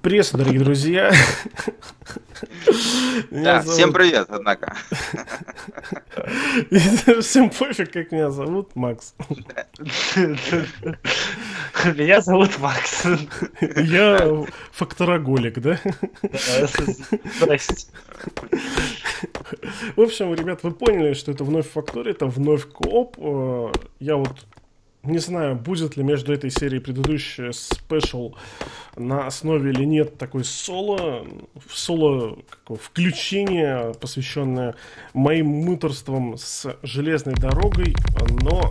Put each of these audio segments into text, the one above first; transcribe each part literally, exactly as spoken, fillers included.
Приветствую, дорогие друзья. Да, всем привет, однако. Всем пофиг, как меня зовут, Макс. Меня зовут Макс. Я фактороголик, да? Здрасте. В общем, ребят, вы поняли, что это вновь Фактория, это вновь кооп. Я вот не знаю, будет ли между этой серией предыдущая спешл на основе или нет такой соло, соло какого, включение, посвященное моим муторствам с железной дорогой, но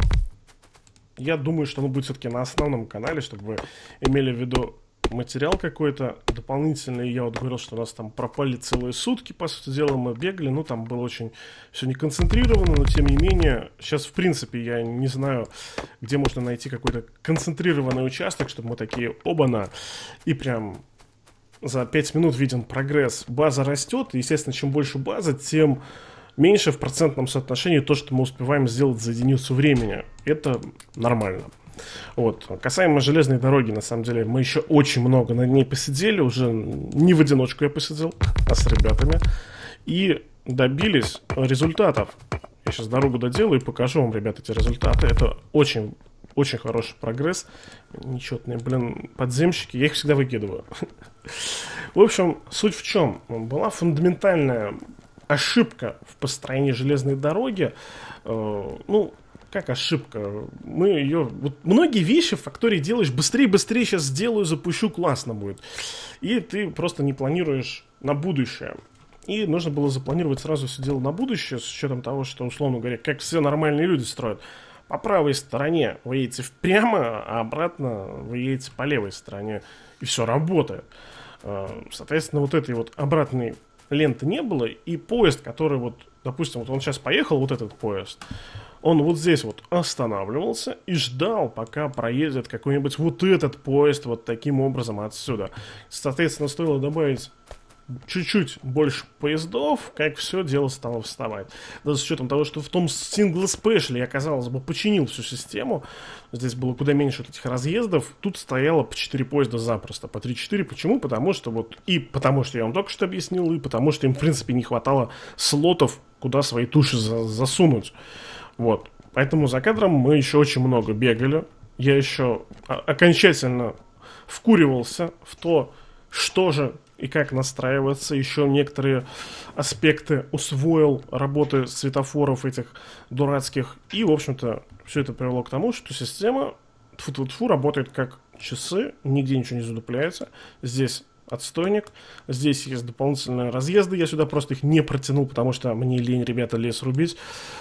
я думаю, что оно будет все-таки на основном канале, чтобы вы имели в виду материал какой-то дополнительный. Я вот говорил, что у нас там пропали целые сутки, по сути дела, мы бегали, ну там было очень все не концентрировано, но тем не менее, сейчас в принципе я не знаю, где можно найти какой-то концентрированный участок, чтобы мы такие оба-на, и прям за пять минут виден прогресс. База растет, и, естественно, чем больше база, тем меньше в процентном соотношении то, что мы успеваем сделать за единицу времени. Это нормально. Вот. Касаемо железной дороги, на самом деле, мы еще очень много на ней посидели, уже не в одиночку я посидел, а с ребятами, и добились результатов. Я сейчас дорогу доделаю и покажу вам, ребята, эти результаты. Это очень, очень хороший прогресс. Нечетные, блин, подземщики, я их всегда выкидываю. В общем, суть в чем? Была фундаментальная ошибка в построении железной дороги. Ну, как ошибка? Мы ее... Вот многие вещи в Фактории делаешь быстрее, быстрее, сейчас сделаю, запущу, классно будет. И ты просто не планируешь на будущее. И нужно было запланировать сразу все дело на будущее, с учетом того, что, условно говоря, как все нормальные люди строят. По правой стороне вы едете прямо, а обратно вы едете по левой стороне. И все работает. Соответственно, вот этой вот обратной ленты не было. И поезд, который вот, допустим, вот он сейчас поехал, вот этот поезд, он вот здесь вот останавливался и ждал, пока проедет какой-нибудь вот этот поезд вот таким образом отсюда. Соответственно, стоило добавить чуть-чуть больше поездов, как все дело стало вставать. Даже с учетом того, что в том сингл спешле я, казалось бы, починил всю систему, здесь было куда меньше вот этих разъездов, тут стояло по четыре поезда запросто, по три-четыре. Почему? Потому что вот, и потому что я вам только что объяснил, и потому что им, в принципе, не хватало слотов, куда свои туши за- засунуть. Вот. Поэтому за кадром мы еще очень много бегали. Я еще окончательно вкуривался в то, что же и как настраиваться. Еще некоторые аспекты усвоил работы светофоров этих дурацких. И, в общем-то, все это привело к тому, что система тьфу-тьфу-тьфу работает как часы. Нигде ничего не задупляется. Здесь отстойник. Здесь есть дополнительные разъезды. Я сюда просто их не протянул, потому что мне лень, ребята, лес рубить.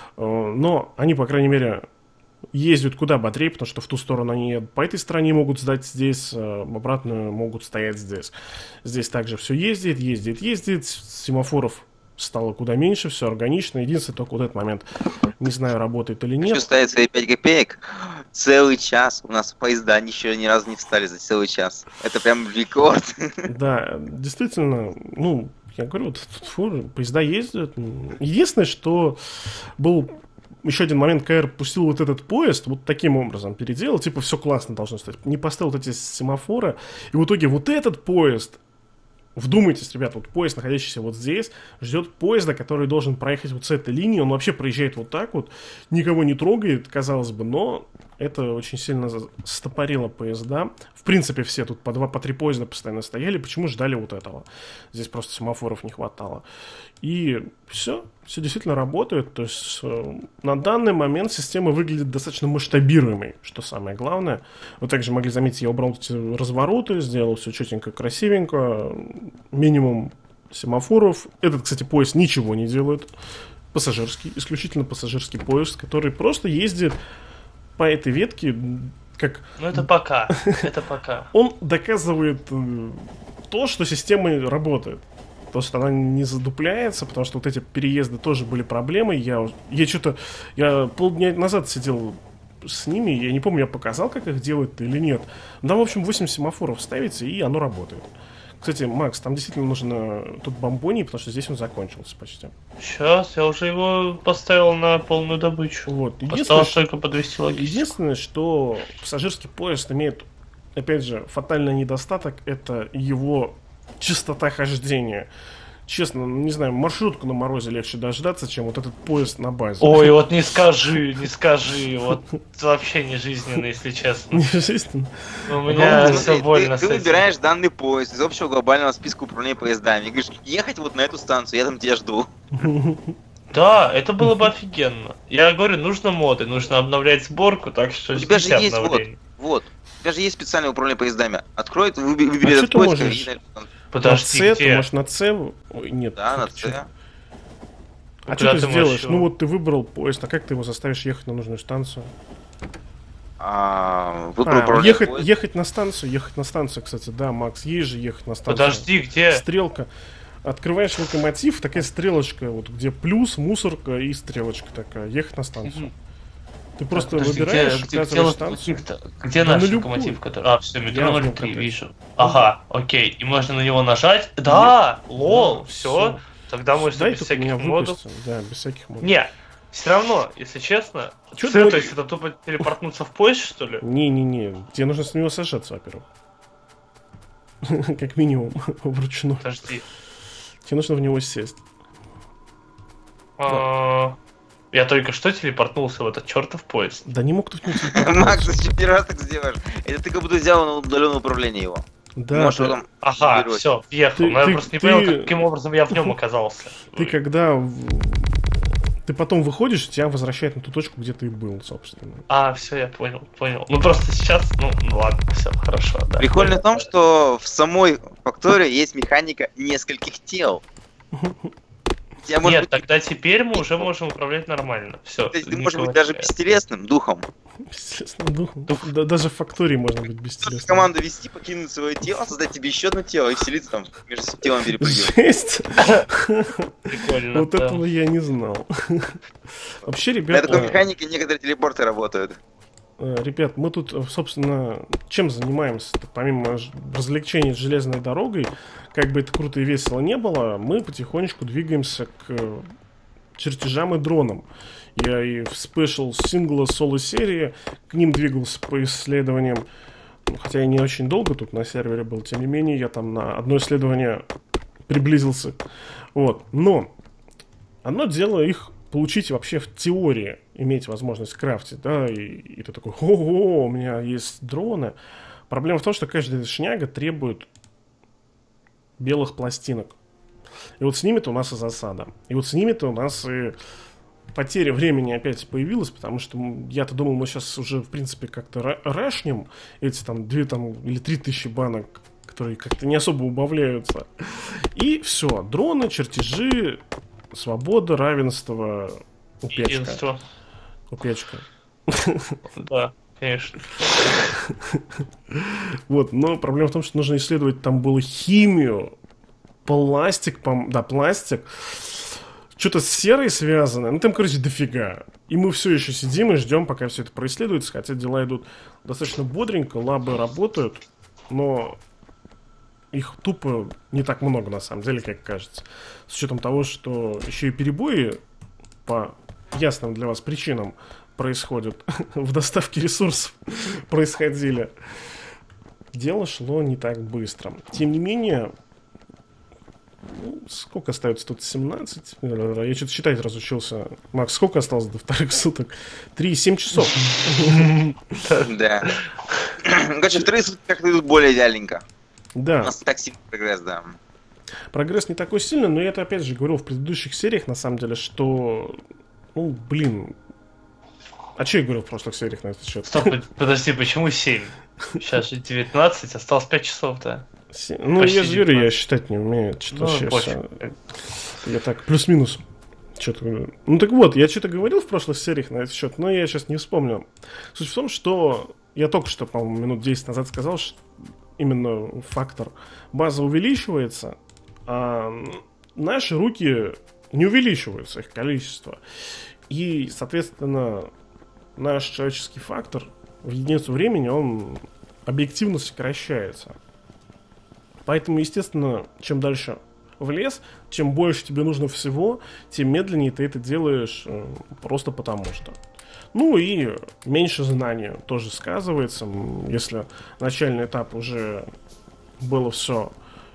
Но они, по крайней мере, ездят куда бодрее, потому что в ту сторону они по этой стороне могут сдать здесь, обратно могут стоять здесь. Здесь также все ездит, ездит, ездит. Семафоров стало куда меньше, все органично. Единственное, только вот этот момент, не знаю, работает или нет. Хочу ставить свои пять копеек. Целый час. У нас поезда еще ни разу не встали за целый час. Это прям рекорд. Да, действительно, ну, я говорю, вот, фу, поезда ездят. Единственное, что был еще один момент, КР пустил вот этот поезд, вот таким образом переделал, типа все классно должно стать. Не поставил вот эти семафоры, и в итоге вот этот поезд, вдумайтесь, ребят, вот поезд, находящийся вот здесь, ждет поезда, который должен проехать вот с этой линии. Он вообще проезжает вот так вот, никого не трогает, казалось бы, но это очень сильно стопорило поезда. В принципе, все тут по два, по три поезда постоянно стояли. Почему ждали вот этого? Здесь просто семафоров не хватало. И все, все действительно работает. То есть э, на данный момент система выглядит достаточно масштабируемой, что самое главное. Вы также могли заметить, я убрал эти развороты, сделал все четенько, красивенько. Минимум семафоров. Этот, кстати, поезд ничего не делает. Пассажирский, исключительно пассажирский поезд, который просто ездит по этой ветке, как... Ну это пока, это пока. Он доказывает э, то, что система работает. То, что она не задупляется, потому что вот эти переезды тоже были проблемой. Я, я что-то... Я полдня назад сидел с ними, я не помню, я показал, как их делать или нет. Да, в общем, восемь семафоров ставите, и оно работает. Кстати, Макс, там действительно нужно тут бомбоний, потому что здесь он закончился почти. Сейчас, я уже его поставил на полную добычу. Вот. Осталось только подвести логистику. Единственное, что пассажирский поезд имеет, опять же, фатальный недостаток, это его частота хождения. Честно, не знаю, маршрутку на морозе легче дождаться, чем вот этот поезд на базе. Ой, вот не скажи, не скажи, вот вообще не жизненно, если честно. Не жизненно? У меня Ну, все смотри, больно ты, с ты этим. выбираешь данный поезд из общего глобального списка управления поездами. И говоришь, ехать вот на эту станцию, я там тебя жду. Да, это было бы офигенно. Я говорю, нужно моды, нужно обновлять сборку, так что У тебя же ждите есть вот, обновлений. вот. У тебя же есть специальное управление поездами. Открой, выби- выбери А этот что ты поезд. можешь? и- Подожди, на С, ты где? можешь на С... Ой, нет. Да, на ты С. чё? А Куда что ты ты сделаешь? можешь его? Ну вот ты выбрал поезд, а как ты его заставишь ехать на нужную станцию? А, выбрал А, управление ехать, поездом. ехать на станцию, ехать на станцию, кстати, да, Макс, есть же ехать на станцию. Подожди, где? Стрелка. Открываешь локомотив, такая стрелочка, вот где плюс, мусорка и стрелочка такая. Ехать на станцию. Мгм. Ты просто Подожди, выбираешь, где, где, указываешь где станцию. локомотив-то? Где Да наш на любую. локомотив, который... А, все, Я метро в ноль нем три, катаюсь. вижу. Ага, окей. И можно на него нажать? Да, лол, Да, все. всё. Тогда можно Дай без только меня всяких модов. выпустим. Да, без всяких модов. Не, все равно, если честно, Чё цель, ты- то есть это тупо телепортнуться в поезд, что ли? Не-не-не, тебе нужно с него сажаться, во-первых. Как минимум, вручную. Подожди. Тебе нужно в него сесть. А, Я только что телепортнулся в этот чертов поезд. Да не мог тут не Макс, зачем первый раз так сделаешь? Это ты как будто взял на удаленное управление его. Да, Можешь да. потом Ага, выбирать. все, въехал. Ты- Но я ты- просто не ты- понял, каким образом я в нем оказался. Ты когда... в- Ты потом выходишь, тебя возвращает на ту точку, где ты был, собственно. А, все, я понял, понял. Ну просто сейчас, ну, ну ладно, все, хорошо, да. Прикольно в том, Понял. что в самой фактории есть механика нескольких тел. Тебя может Нет, быть, тогда теперь мы уже можем управлять нормально. Все. то есть ты можешь быть даже бестелесным духом. Бестелесным духом. Да, даже в фактории можно быть Можешь бестелесным. команду вести, покинуть свое тело, создать тебе еще одно тело и вселиться там между телом перепрыгивать. Жесть! Прикольно. Вот да. этого я не знал. Вообще, На ребята, такой механике некоторые телепорты работают. э, ребят, мы тут, э, собственно, чем занимаемся? Помимо ж- развлечений с железной дорогой, как бы это круто и весело не было, мы потихонечку двигаемся к э, чертежам и дронам. Я и в спешл сингла соло серии к ним двигался по исследованиям. Ну, хотя я не очень долго тут на сервере был, тем не менее, я там на одно исследование приблизился. Вот. Но одно дело их получить вообще в теории, иметь возможность крафтить, да, и, и ты такой, ого, у меня есть дроны. Проблема в том, что каждая шняга требует белых пластинок. И вот с ними-то у нас и засада. И вот с ними-то у нас и потеря времени опять появилась, потому что м, я-то думал, мы сейчас уже, в принципе, как-то ра- рашнем эти там две там или три тысячи банок, которые как-то не особо убавляются. И все, дроны, чертежи, свобода, равенство, упечка. Единство. Упечка. Да, конечно. Вот, но проблема в том, что нужно исследовать, там было химию, пластик, пом- да, пластик, что-то с серой связано, ну там, короче, дофига. И мы все еще сидим и ждем, пока все это происследуется, хотя дела идут достаточно бодренько, лабы работают, но их тупо не так много, на самом деле, как кажется. С учетом того, что еще и перебои по ясным для вас причинам происходят в доставке ресурсов происходили. Дело шло не так быстро. Тем не менее, ну, сколько остается тут? семнадцать? Я что-то считать разучился. Макс, сколько осталось до вторых суток? три семь часов. Да. Короче, вторые сутки как-то идут более идеальненько. У Да, нас так сильный прогресс, да. прогресс не такой сильный, но я это опять же говорил в предыдущих сериях, на самом деле, что, ну, блин. А что я говорил в прошлых сериях на этот счет? Стоп, подожди, почему семь? Сейчас же девятнадцать, осталось пять часов, да. Се- Ну, Почти я же говорю, я девятнадцать. считать не умею. Что-то Ну, сейчас. пофиг. Я так, плюс-минус. Что-то... Ну так вот, я что-то говорил в прошлых сериях на этот счет, но я сейчас не вспомню. Суть в том, что я только что, по-моему, минут десять назад сказал, что именно фактор база увеличивается, а наши руки не увеличиваются, их количество. И, соответственно, наш человеческий фактор в единицу времени, он объективно сокращается. Поэтому, естественно, чем дальше в лес, чем больше тебе нужно всего, тем медленнее ты это делаешь э, просто потому что. Ну и меньше знаний тоже сказывается. М, Если начальный этап уже было все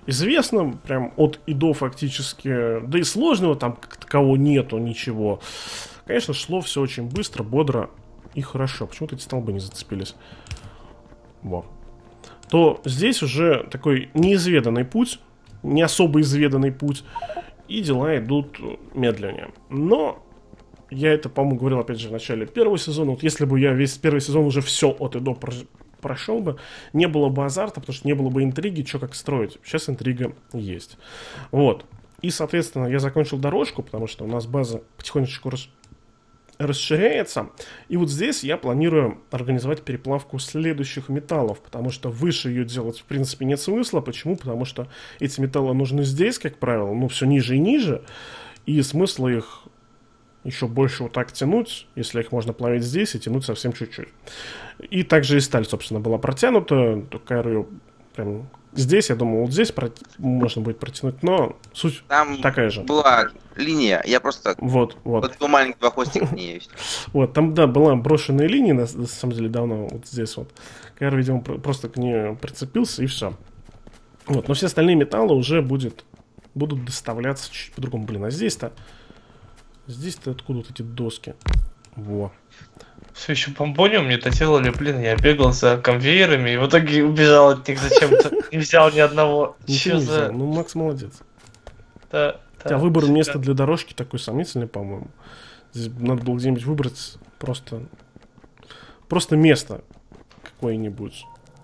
известно, прям от и до фактически, да и сложного там как такового нету ничего. Конечно, шло все очень быстро, бодро и хорошо. Почему-то эти столбы не зацепились. Во. То здесь уже такой неизведанный путь, не особо изведанный путь, и дела идут медленнее. Но я это, по-моему, говорил, опять же, в начале первого сезона. Вот если бы я весь первый сезон уже все от и до прошел бы, не было бы азарта, потому что не было бы интриги, что как строить. Сейчас интрига есть. Вот. И, соответственно, я закончил дорожку, потому что у нас база потихонечку рас... расширяется. И вот здесь я планирую организовать переплавку следующих металлов, потому что выше ее делать, в принципе, нет смысла. Почему? Потому что эти металлы нужны здесь, как правило, ну, все ниже и ниже. И смысла их еще больше вот так тянуть, если их можно плавить здесь и тянуть совсем чуть-чуть. И также и сталь, собственно, была протянута, только ее прям здесь, я думал, вот здесь прот... можно будет протянуть, но суть там такая же. Была линия, я просто... Вот, вот. Вот два маленьких два хвостика к ней. Вот, там, да, была брошенная линия, на, на самом деле, давно, вот здесь вот. Кайр, видимо, просто к ней прицепился, и все. Вот, но все остальные металлы уже будет, будут доставляться чуть по-другому. Блин, а здесь-то... Здесь-то откуда вот эти доски? Во. Все еще помпониум мне-то делали, блин, я бегал за конвейерами и в итоге убежал от них зачем-то. Не взял ни одного. Ничего не взял. Ну, Макс молодец. Да, да. А выбор места для дорожки такой сомнительный, по-моему. Здесь надо было где-нибудь выбрать просто... Просто место какое-нибудь.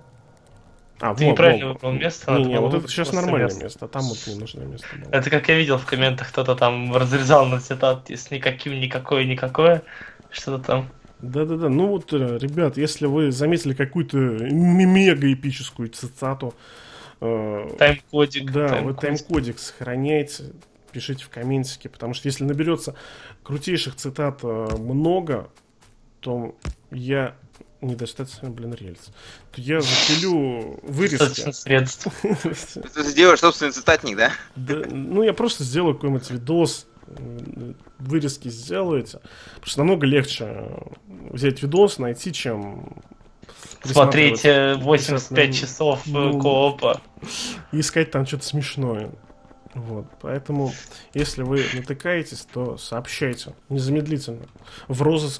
А, Ты во, неправильно во. выбрал место. Не, не, вот это сейчас нормальное место. место, а там вот не нужное место было. Это как я видел в комментах, кто-то там разрезал на цитат с никаким, никакое, никакое, что-то там. Да-да-да, ну вот, ребят, если вы заметили какую-то мега-эпическую цитату, э, тайм-кодик. Да, тайм-кодик. вы тайм-кодик сохраняйте, пишите в комментике, потому что если наберется крутейших цитат э, много, то я... Недостаточно, блин, рельс. То я запилю вырезки. Достаточно средств. Ты сделаешь собственный цитатник, да? Да? Ну, я просто сделаю какой-нибудь видос, вырезки сделаете. Потому что намного легче взять видос, найти, чем... Смотреть восемьдесят пять часов ну, коопа. И искать там что-то смешное. Вот, поэтому, если вы натыкаетесь, то сообщайте незамедлительно в розыск.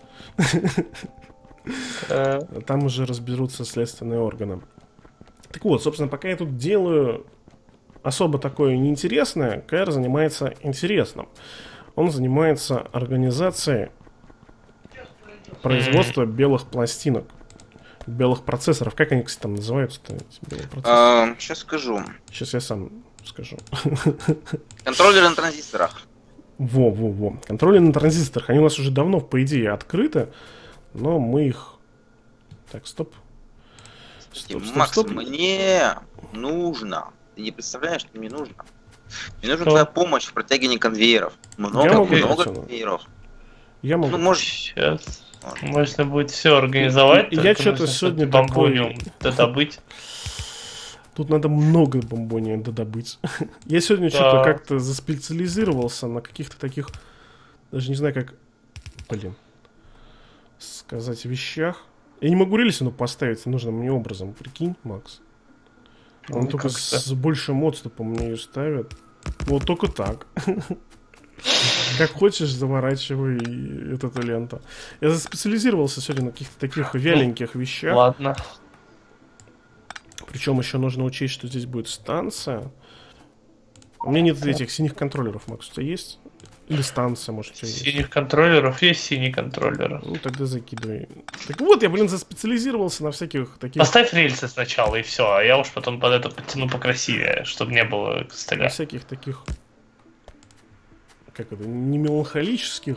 Там уже разберутся следственные органы. Так вот, собственно, пока я тут делаю особо такое неинтересное, Кайр занимается интересным. Он занимается организацией производства белых пластинок, белых процессоров. Как они, кстати, там называются-то, эти белые процессоры? Сейчас скажу. Сейчас я сам скажу. Контроллеры на транзисторах. Во-во-во. Контроллеры на транзисторах. Они у нас уже давно, по идее, открыты. Но мы их... Так, стоп. Стоп, стоп, Макс, стоп. Мне нужно. Ты не представляешь, что мне нужно. Мне нужна твоя помощь в протягивании конвейеров. Много, много конвейеров. Я могу. Ну, может, сейчас. Можно будет все организовать. Я что-то сегодня бомбониум додобыть. Тут надо много бомбония додобыть. Я сегодня да. что-то как-то заспециализировался на каких-то таких... Даже не знаю, как... Блин. Сказать вещах. Я не могу рельсину поставить нужным мне образом. Прикинь, Макс. Он ну, только с, с большим отступом мне ее ставит. Вот только так. Как хочешь, заворачивай эту ленту. Я заспециализировался сегодня на каких-то таких вяленьких вещах. Ладно. Причем еще нужно учесть, что здесь будет станция. У меня нет этих синих контроллеров, Макс. У тебя есть? Или станция, может, что есть? Синих контроллеров есть синие контроллеры. Ну, тогда закидывай. Так вот, я, блин, заспециализировался на всяких таких... Поставь рельсы сначала, и все. А я уж потом под это подтяну покрасивее, чтобы не было костыля. На всяких таких... Как это? Не меланхолических,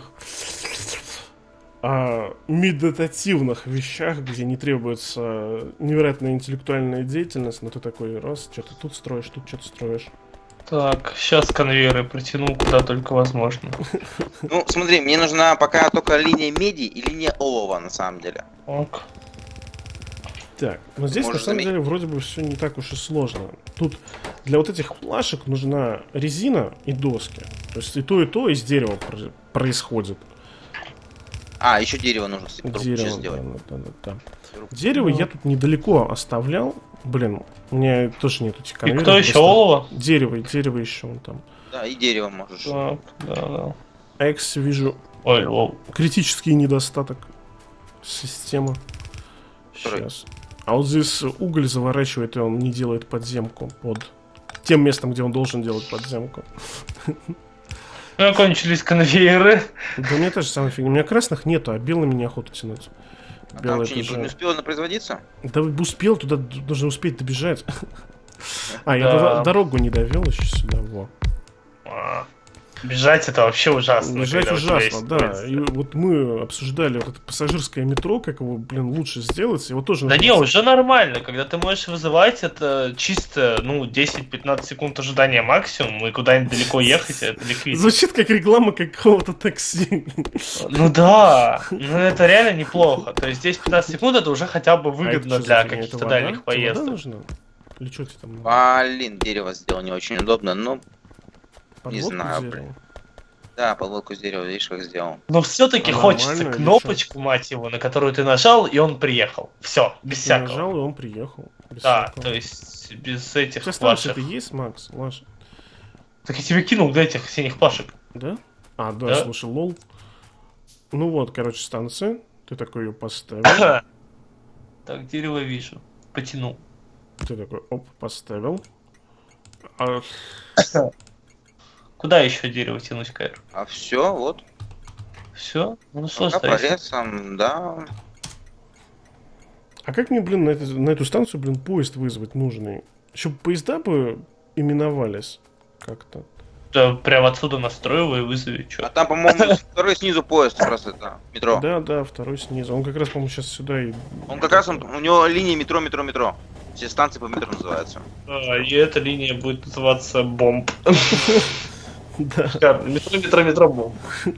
а медитативных вещах, где не требуется невероятная интеллектуальная деятельность, но ты такой раз, что-то тут строишь, тут что-то строишь. Так, сейчас конвейеры протяну куда только возможно. Ну, смотри, мне нужна пока только линия меди и линия олова, на самом деле. Ок. Так, но здесь Может, на самом заметить. деле вроде бы все не так уж и сложно. Тут для вот этих плашек нужна резина и доски. То есть и то, и то из дерева происходит. А, еще дерево нужно дерево, да, да, да, да. Дерево ну. я тут недалеко оставлял. Блин, у меня тоже нет этих конвейеров. И кто еще? Олово? Дерево, дерево еще вон там. Да, и дерево можешь. Да, да, да. Экс вижу. Ой, лол. Критический недостаток системы. Сейчас. А вот здесь уголь заворачивает, и он не делает подземку под тем местом, где он должен делать подземку. Ну, кончились конвейеры. Да у меня тоже самая фигня. У меня красных нету, а белыми неохота тянуть. А там что, не успел она производиться? Да успел, туда нужно успеть добежать. А, я дорогу не довел еще сюда, во. Бежать это вообще ужасно. Бежать ужасно, да. И вот мы обсуждали вот это пассажирское метро, как его, блин, лучше сделать. Его тоже. Да не, уже нормально. Когда ты можешь вызывать, это чисто, ну, десять-пятнадцать секунд ожидания максимум, и куда-нибудь далеко ехать, это ликвид. Звучит как реклама какого-то такси. Ну да, ну это реально неплохо. То есть десять-пятнадцать секунд это уже хотя бы выгодно для каких-то дальних поездок. Или что ты там? Блин, дерево сделал не очень удобно, но... Не знаю, блин. Да, подводку с дерева, видишь, как сделал. Но все-таки хочется кнопочку, мать его, на которую ты нажал, и он приехал. Все, без всякого. Нажал, и он приехал. Да, то есть без этих плашек. Это есть, Макс? Лаш? Так я тебе кинул до этих синих плашек. Да? А, да, слушай, лол. Ну вот, короче, станция. Ты такой ее поставил. Так, дерево вижу. Потянул. Ты такой, оп, поставил. А... Куда еще дерево тянуть, Кайр? А все, вот. Все? Ну что пока по лесам, да. А как мне, блин, на, это, на эту станцию, блин, поезд вызвать нужный? Чтобы поезда бы именовались как-то. Да, прям отсюда настроил и вызови, что. А там, по-моему, второй снизу поезд просто, это, метро. Да, да, второй снизу. Он как раз, по-моему, сейчас сюда и... Он как раз, он, у него линия метро, метро, метро. Все станции по метро называются. А, и эта линия будет называться бомб. Да. Метро, метро, метро, бомб.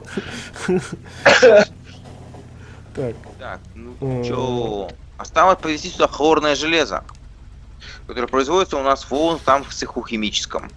Так. Так, ну чё? Осталось повезти сюда хлорное железо, которое производится у нас вон там в цеху химическом.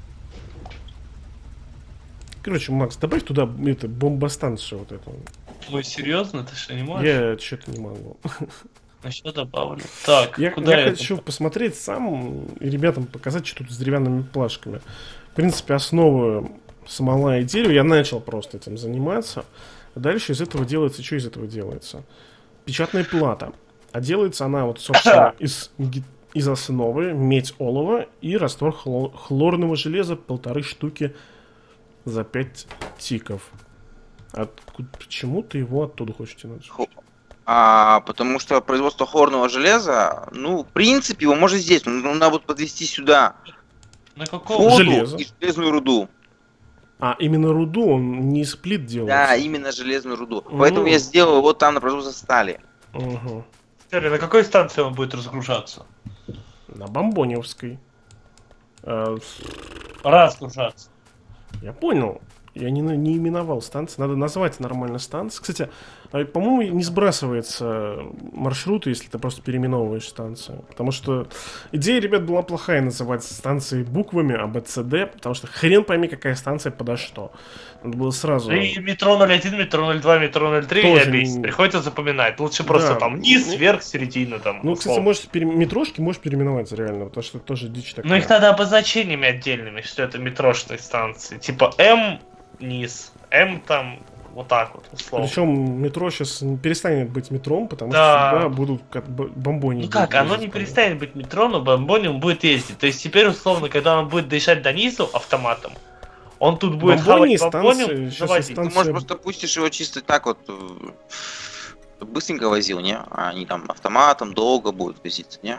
Короче, Макс, добавь туда это, бомбостанцию вот эту. Ой, серьезно? Ты что, не можешь? Я что-то не могу. Ну что добавлю? Так, я, куда я это? хочу посмотреть сам и ребятам показать, что тут с деревянными плашками. В принципе, основа смола и дерево. Я начал просто этим заниматься. А дальше из этого делается... Что из этого делается? Печатная плата. А делается она, вот, собственно, из, из основы медь олова и раствор хлор, хлорного железа полторы штуки за пять тиков. Откуда, почему ты его оттуда хочешь тянуть? А, потому что производство хлорного железа, ну, в принципе, его можно здесь, но надо вот подвести сюда. На какого железа? И железную руду. А, именно руду, он не сплит делает? Да, именно железную руду. Mm. Поэтому я сделал вот там на производство стали. Угу. Скажи, на какой станции он будет разгружаться? На Бомбоневской. А... Разгружаться. Я понял. Я не, не именовал станции. Надо назвать нормально станцию. Кстати, по-моему, не сбрасывается маршрут, если ты просто переименовываешь станцию. Потому что идея, ребят, была плохая называть станции буквами А, Б, С, Д. Потому что хрен пойми, какая станция подо что. Надо было сразу... И метро ноль один, метро ноль два, метро ноль три Тоже не не... приходится запоминать. Лучше просто да. там низ, ну, вверх, середина там. Ну, условно. Кстати, можешь пере... метрошки можешь переименовать реально, потому что это тоже дичь такая. Но их надо обозначениями отдельными, что это метрошные станции. Типа М низ, М там вот так вот, условно. Причем метро сейчас перестанет быть метром, потому да. что всегда будут как бомбони. Ну как, оно не перестанет быть метро, но бомбони он будет ездить. То есть теперь, условно, когда он будет доезжать до низу автоматом, он тут будет бомбони, хавать бомбонем, станция... Ты, может, просто пустишь его чисто так вот, быстренько возил, не? А они там автоматом долго будут возиться, не?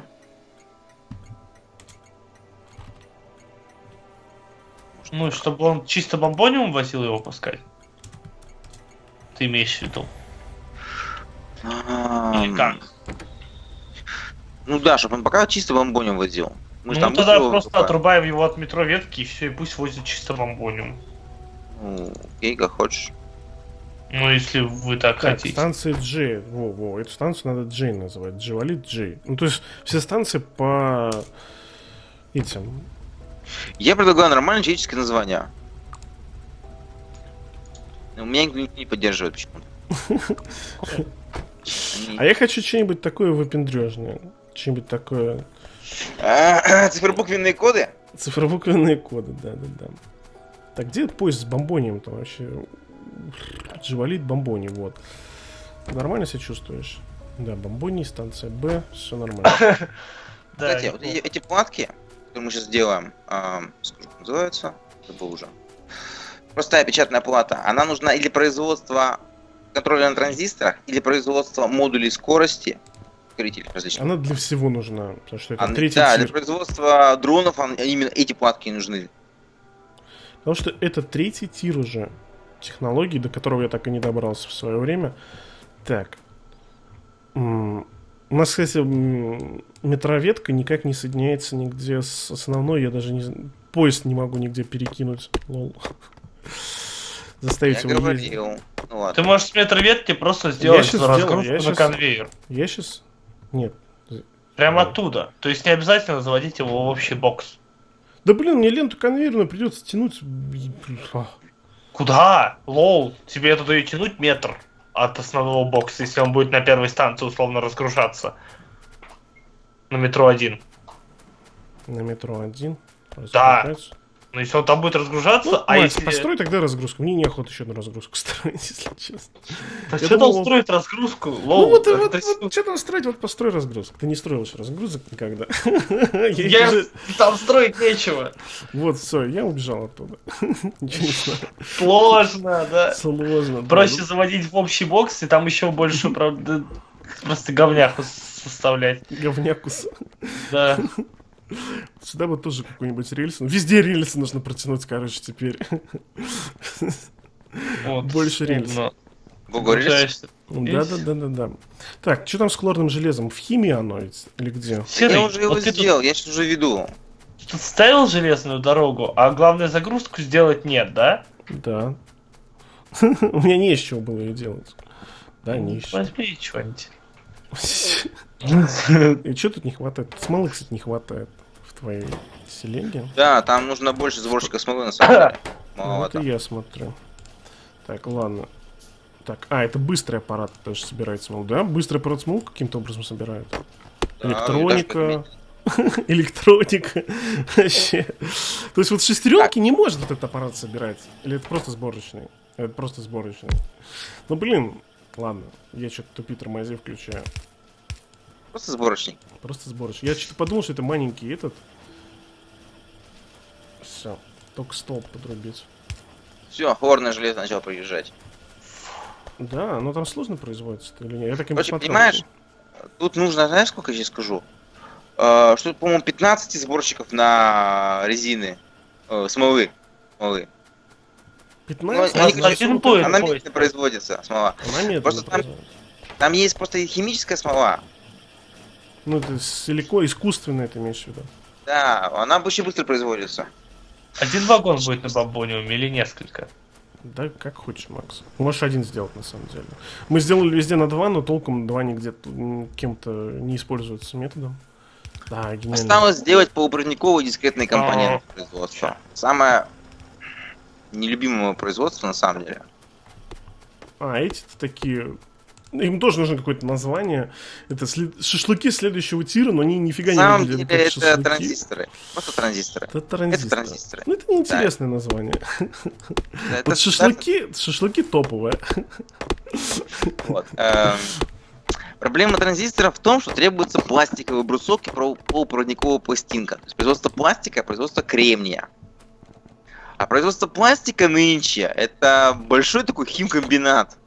Ну, чтобы он чисто бомбониум возил его пускай. Ты имеешь в виду? Или как? Ну да, чтобы он пока чисто бомбониум возил. Мы ну там тогда просто покупаем. Отрубаем его от метро ветки и все, и пусть возит чисто бомбониум. Ну, окей, как хочешь. Ну, если вы так, так хотите. Станция G. Во, во, эту станцию надо G называть. Дживалит G. Ну, то есть все станции по этим... Я предлагаю нормальное человеческое название. У меня никто не поддерживает почему-то. А я хочу что-нибудь такое выпендрежное. Что-нибудь такое... А, цифробуквенные коды? Цифробуквенные коды, да-да-да. Так, где этот поезд с бомбонием-то вообще? Дживалит бомбони, вот. Нормально себя чувствуешь? Да, бомбони, станция Б, все нормально. Кстати, вот эти платки, которые мы сейчас делаем, скажу, как называется, забыл уже. Простая печатная плата, она нужна или производство контроля на транзисторах, или производство модулей скорости, ускорителей различных. Она для всего нужна, потому что это она, третий да, тир. для производства дронов именно эти платки нужны. Потому что это третий тир уже технологий, до которого я так и не добрался в свое время. Так. У нас, кстати, метроветка никак не соединяется нигде с основной. Я даже не... Поезд не могу нигде перекинуть. Лол. Заставить я его говорил. ездить. Ну, ладно. Ты можешь с метроветки просто сделать разгрузку я на щас... конвейер. Я сейчас... Нет. Прямо оттуда. То есть не обязательно заводить его в общий бокс. Да блин, мне ленту конвейерную придется тянуть. Куда? Лол. Тебе туда ее тянуть метр от основного бокса, если он будет на первой станции условно разгружаться. На метро один. На метро один? Да. Ну если он там будет разгружаться, ну, а Макс, если... построй тогда разгрузку. Мне неохота еще одну разгрузку строить, если честно. Да что там строить разгрузку? Лол, ну вот, вот, вот что там строить, вот построй разгрузку. Ты не строил еще разгрузок никогда. Я уже... Там строить нечего. Вот, все, я убежал оттуда. Ничего не знаю. Сложно, да. Сложно. Проще заводить в общий бокс, и там еще больше, правда, просто говняку составлять. Говнякус. Да. Сюда бы тоже какой-нибудь рельс. Везде рельсы нужно протянуть, короче, теперь. Вот, больше рельсов. Да-да-да-да-да. Так, что там с хлорным железом? В химии оно или где? Серый, я уже его вот сделал, тут... я сейчас уже веду. Тут ставил железную дорогу, а главное загрузку сделать нет, да? Да. У меня не из чего было ее делать. Да, не из чего. Возьми что-нибудь. И что тут не хватает? Смолы, кстати, не хватает в твоей селенге. Да, там нужно больше сборщиков смолы, на самом деле. Вот и я смотрю. Так, ладно. Так, а, это быстрый аппарат тоже собирает смолу, да? Быстрый аппарат смолу каким-то образом собирает? Электроника. Электроника. Вообще. То есть вот шестеренки не может этот аппарат собирать? Или это просто сборочный? Это просто сборочный. Ну, блин. Ладно, я что-то тупит тормози включаю. Просто сборочник. Просто сборочник. Я что-то подумал, что это маленький этот. Все, только столб подрубить. Все, хлорное железо начало приезжать. Да, но там сложно производится или нет? Я так и не посмотрел. Понимаешь, тут нужно, знаешь, сколько я сейчас скажу? Э, что, по-моему, пятнадцать сборщиков на резины. Э, смолы. Смолы. пятнадцать? Ну, они, конечно, будет, она медленно производится, смола. Она медленно просто там, там есть просто химическая смола. Ну, это силикон, искусственное ты имеешь в виду? Да, она очень быстро производится. Один вагон будет на бомбониуме или несколько? Да, как хочешь, Макс. Можешь один сделать, на самом деле. Мы сделали везде на два, но толком два нигде кем-то не используется методом. Да, гениально. Осталось сделать полупроводниковые дискретные компоненты производства. Самое нелюбимое производство, на самом деле. А, эти-то такие... Им тоже нужно какое-то название. Это след... шашлыки следующего тира, но они нифига не выглядят как шашлыки. Это транзисторы. Просто транзисторы. Это транзисторы. Это транзисторы. Ну, это неинтересное да. название. Да, это, вот шашлыки, это... шашлыки топовые. Вот. Эм... Проблема транзисторов в том, что требуется пластиковый брусок и полупроводниковая пластинка. То есть производство пластика, производство кремния. А производство пластика нынче это большой такой химкомбинат.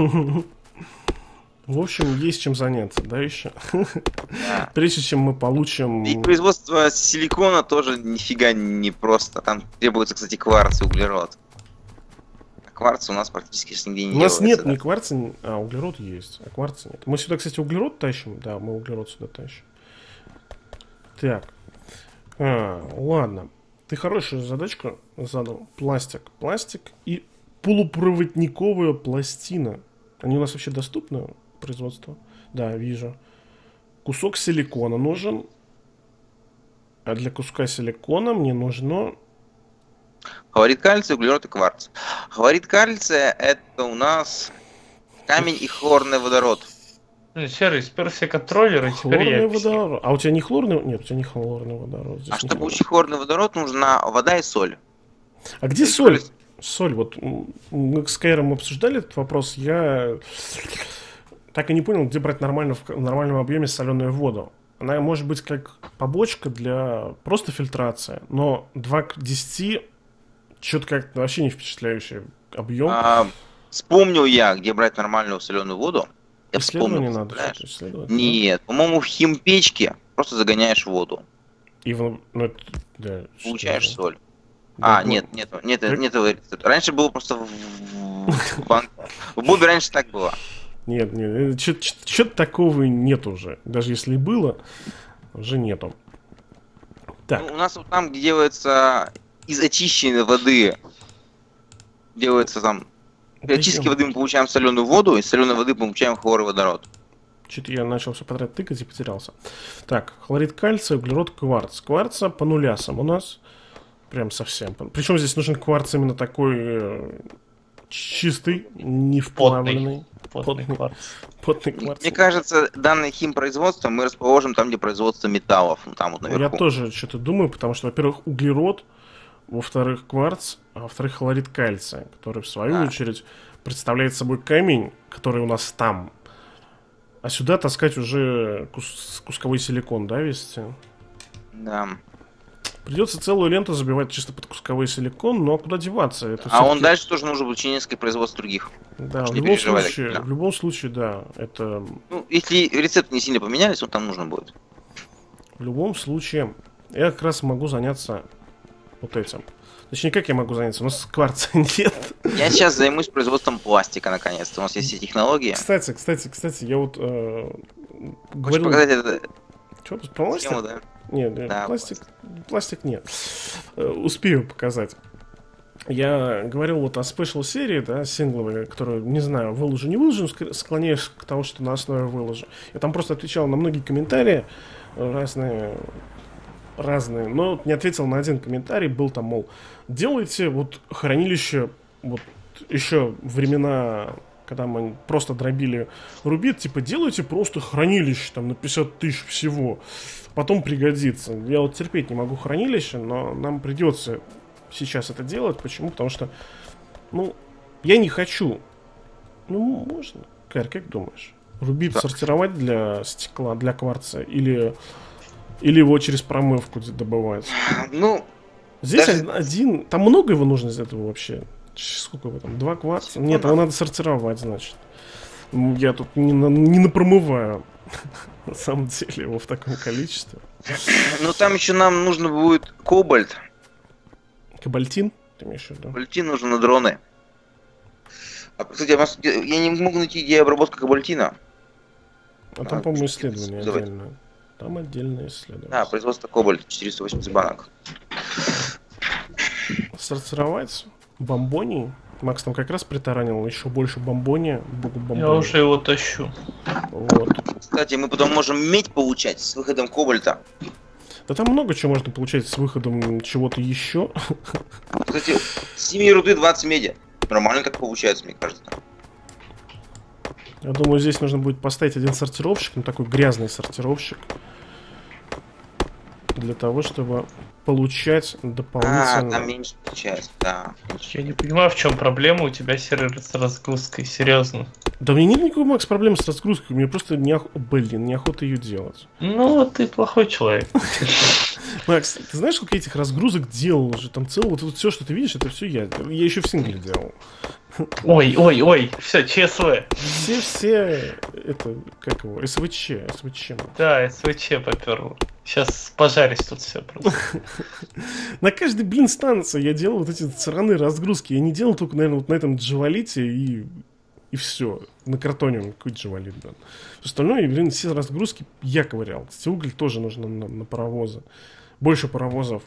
В общем, есть чем заняться, да, еще? Да. Прежде чем мы получим... И производство силикона тоже нифига не просто. Там требуется, кстати, кварц и углерод. А кварц у нас практически нигде не делается. У нас нет да? ни кварца, а углерод есть, а кварца нет. Мы сюда, кстати, углерод тащим. Да, мы углерод сюда тащим. Так. А, ладно. Ты хорошую задачку задал. Пластик. Пластик и полупроводниковая пластина. Они у нас вообще доступны? Производство. Да, вижу. Кусок силикона нужен. А для куска силикона мне нужно... Хлорид кальция, углерод и кварц. Хлорид кальция это у нас камень и хлорный водород. Серый, спер все контроллеры, теперь Хлорный я... водород. А у тебя не хлорный? Нет, у тебя не хлорный водород. Здесь А не чтобы хлорный. получить хлорный водород, нужна вода и соль. А где И соль? соль. Соль, вот м, мы с Кайром обсуждали этот вопрос. Я так и не понял, где брать нормально, в в нормальном объеме соленую воду. Она может быть как побочка для просто фильтрации, но два к десяти что-то как-то вообще не впечатляющий объем. А, вспомнил я, где брать нормальную соленую воду. Я Исследование вспомнил, надо представляешь? что-то исследовать. да? Нет, по-моему, в химпечке просто загоняешь воду, И в- ну, это- да, что получаешь же. соль. Да, А, ну, нет, нет, нет, Да. нет, этого рецепта. Раньше было просто в, в, бан- в Бобе раньше так было. Нет, нет, что-то такого нет уже. Даже если и было, уже нету. Так, Ну, у нас вот там, где делается из очищенной воды, делается там... При очистке воды мы получаем соленую воду, из соленой воды получаем хлороводород. что-то я начал все подряд тыкать и потерялся. Так, хлорид кальция, углерод, кварц. Кварца по нулясам у нас. Прям совсем. Причем здесь нужен кварц именно такой э, чистый, не вплавленный. Потный Потный. кварц. Потный кварц. Мне кажется, данное химпроизводство мы расположим там, где производство металлов, ну, там вот Я наверху. тоже что-то думаю, потому что, во-первых, углерод, во-вторых, кварц, а во-вторых, хлорид кальция, который, в свою А. очередь, представляет собой камень, который у нас там. А сюда таскать уже кус- кусковой силикон, да, везти? Да. Придется целую ленту забивать чисто под кусковой силикон, но куда деваться? Это А он всё-таки- дальше тоже нужно будет несколько производств других. Да, в не любом, переживай так случае, сильно. в любом случае, да. Это Ну, если рецепты не сильно поменялись, он там нужно будет. в любом случае я как раз могу заняться вот этим. Точнее, как я могу заняться? У нас кварца нет. Я сейчас займусь производством пластика, наконец-то. У нас есть все технологии. Кстати, кстати, кстати, я вот э, Хочешь говорил... показать это Чё, про пластик? схему, да? Нет, нет, Да, пластик, пластик нет. Э, Успею показать. Я говорил вот о спешл-серии, да, сингловой, которую, не знаю, выложу, не выложу, ск- склоняюсь к тому, что на основе выложу. Я там просто отвечал на многие комментарии, э, разные, разные, но не ответил на один комментарий, был там, мол, делайте вот хранилище, вот еще времена, когда мы просто дробили рубит, типа, делайте просто хранилище там на пятьдесят тысяч всего, потом пригодится. Я вот терпеть не могу хранилище, но нам придется сейчас это делать. Почему? Потому что, ну, я не хочу. Ну, можно. Кайр, как думаешь? Рубит Да. сортировать для стекла, для кварца, или, или его через промывку добывать? Ну, Здесь Даже- один, один- там много его нужно из этого вообще? Ч- Сколько его там? Два кварца? Нет, его надо сортировать, значит. М, Я тут не, на- не напромываю. На самом деле его в таком количестве. ну там еще нам нужно будет кобальт. Кабальтин? Ты имеешь в виду? Кобальтин нужен на дроны. А, кстати, я вас- я не могу найти, где обработка кобальтина. А там, А, по-моему, что-то исследование давайте. отдельное. Там отдельное исследование. Да, производство кобальта, четыреста восемьдесят банок. Сортировать бомбоний. Макс там как раз притаранил еще больше бомбония. Богу бомбония. Я уже его тащу. Вот. Кстати, мы потом можем медь получать с выходом кобальта. Да там много чего можно получать с выходом чего-то еще. Кстати, с семи руды двадцать меди. Нормально так получается, мне кажется. Я думаю, здесь нужно будет поставить один сортировщик, ну такой грязный сортировщик, для того, чтобы получать А, дополнительно. там меньше получается, да. Я не понимаю, в чем проблема у тебя сервер с разгрузкой, серьезно. Да мне нет никакой, Макс, проблемы с разгрузкой, мне просто неох... блин, неохота ее делать. Ну, ты плохой человек. Макс, ты знаешь, сколько я этих разгрузок делал уже? Там целое, вот, вот все, что ты видишь, это все я. Я еще в сингле делал. Ой, ой, ой, все, ЧСВ. Все, все, это, как его, СВЧ, СВЧ. Да, СВЧ поперло. Сейчас пожарись тут все просто. На каждой, блин, станции я делал вот эти сраные разгрузки. Я не делал только, наверное, вот на этом джавалите и, и все. На картоне он какой джавалит, да. Остальное, блин, все разгрузки я ковырял. Кстати, уголь тоже нужно на, на паровозы. Больше паровозов.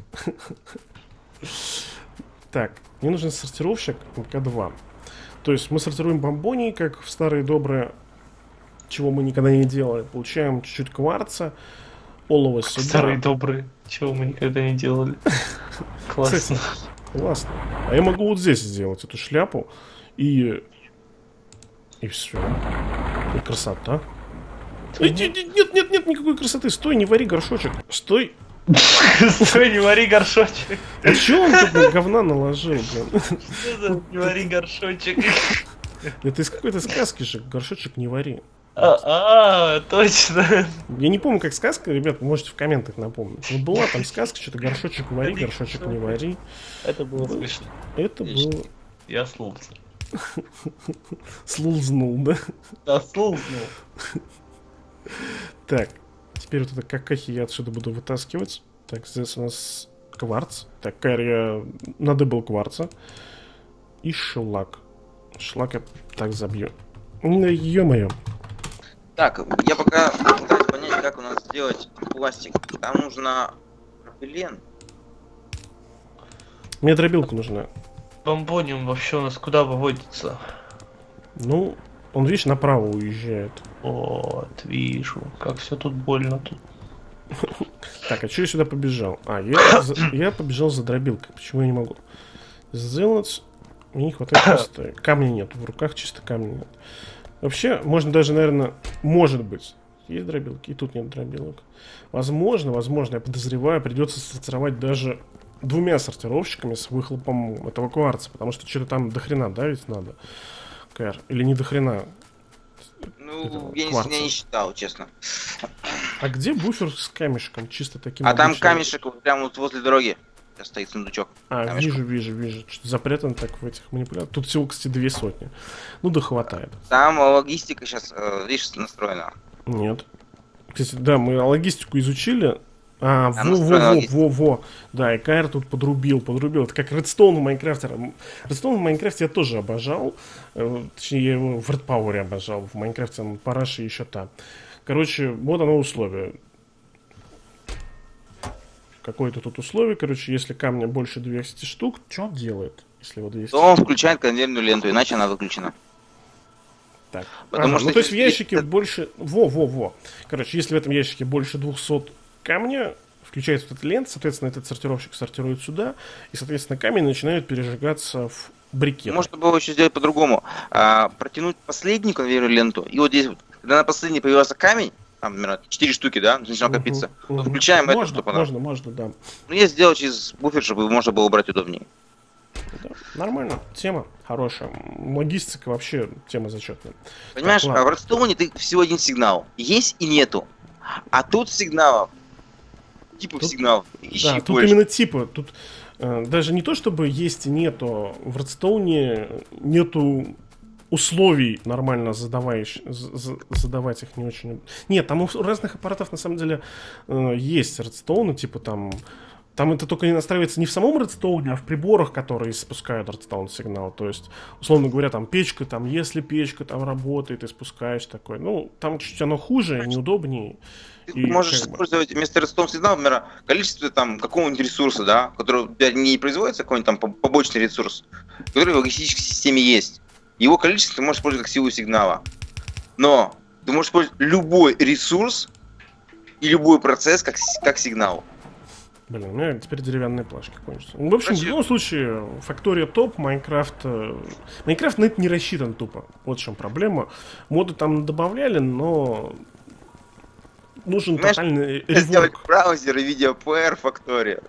Так, мне нужен сортировщик эм ка два. То есть мы сортируем бомбоний, как в старые добрые, чего мы никогда не делали. Получаем чуть-чуть кварца, олово сюда. Старые добрые, чего мы никогда не делали. Классно. Классно. А я могу вот здесь сделать эту шляпу и... И все. И красота. Нет, нет, нет, нет никакой красоты. Стой, не вари горшочек. Стой. Стой, не вари горшочек. А чё он тут говна наложил, блин? Что за не вари горшочек? Это из какой-то сказки же, горшочек не вари. А, а, точно. Я не помню, как сказка, ребят, можете в комментах напомнить. Ну, была там сказка, что-то горшочек вари, горшочек не вари. Это было смешно. Это было... Я слулся. Слузнул, да? Да, слулзнул. Так, теперь вот это какахи я отсюда буду вытаскивать. Так, здесь у нас кварц. Так, Кайр, я надыбал кварца. И шлак. Шлак я так забью. Ну, ё-моё. Так, я пока пытаюсь понять, как у нас сделать пластик. Там нужно пропилен. Мне дробилка нужна. Бомбониум вообще у нас куда выводится? Ну, он, видишь, направо уезжает. Вот, вижу. Как все тут больно тут. Так, а что я сюда побежал? А, я, за, я побежал за дробилкой. Почему я не могу сделать? Мне не хватает просто... Камня нет. В руках чисто камня нет. Вообще, можно даже, наверное... Может быть. Есть дробилки, и тут нет дробилок. Возможно, возможно, я подозреваю, придется сортировать даже двумя сортировщиками с выхлопом этого кварца. Потому что что-то там дохрена, да, ведь надо? Кэр. Или не дохрена? Ну, я не, я не считал, честно. А где буфер с камешком? Чисто таким А там обычным? камешек вот прямо вот возле дороги. Сейчас стоит сундучок. А, камешком. вижу, вижу, вижу. Что-то запрятано так в этих манипуляциях. Тут всего, кстати, две сотни. Ну да хватает. Там логистика сейчас, видишь, настроена. Нет. Кстати, да, мы логистику изучили. А, Там во-во-во-во-во. Да, и Кайр тут подрубил, подрубил. Это как Редстоун в Майнкрафте. Редстоун в Майнкрафте я тоже обожал. Точнее, я его в Red Power обожал. В Майнкрафте он параши еще там. Короче, вот оно условие. Какое-то тут условие. Короче, если камня больше двухсот штук, что он делает? Если его двести? То он включает конвейерную ленту, иначе она выключена. Так. Потому ага, что ну, то есть в если- ящике больше... Во-во-во. Короче, если в этом ящике больше двухсот камня, включается вот эта лента, соответственно, этот сортировщик сортирует сюда, и, соответственно, камень начинает пережигаться в брикеты. Можно было еще сделать по-другому. А, протянуть последнюю конвейерную ленту, и вот здесь, вот, когда на последней появился камень, там, например, четыре штуки, да, начинал Мгм, копиться, то мгм. включаем это, можно, чтобы она... можно, можно, да. Ну, я сделал через буфер, чтобы можно было убрать удобнее. Да, нормально, тема хорошая. Логистика вообще тема зачетная. Понимаешь, Так, а ладно. в Редстоуне ты всего один сигнал. Есть и нету. А тут сигналов, типов Тут- сигналов, ищи Да, тут больше. именно типа, тут э, даже не то, чтобы есть и нету, в Редстоуне нету условий нормально задаваешь, за- за- задавать их не очень... Нет, там у разных аппаратов на самом деле э, есть Редстоуны, типа там... Там это только не настраивается не в самом Редстоуне, а в приборах, которые спускают Редстоун сигнал. То есть, условно говоря, там печка, там, если печка там работает, ты спускаешь такой. Ну, там чуть-чуть оно хуже, неудобнее. Ты И можешь как бы- использовать вместо Редстоун сигнала, например, количество там какого-нибудь ресурса, да, который у тебя не производится, какой-нибудь там по- побочный ресурс, который в логистической системе есть. Его количество ты можешь использовать как силу сигнала. Но ты можешь использовать любой ресурс и любой процесс как, с- как сигнал. Блин, у меня теперь деревянные плашки кончатся. Ну, в общем, Короче- в любом случае, Фактория топ, Майнкрафт... э, Майнкрафт на это не рассчитан тупо. Вот в чем проблема. Моды там добавляли, но... Нужен Понимаешь, тотальный Сделать реворк. браузер и видеоплеер фактория.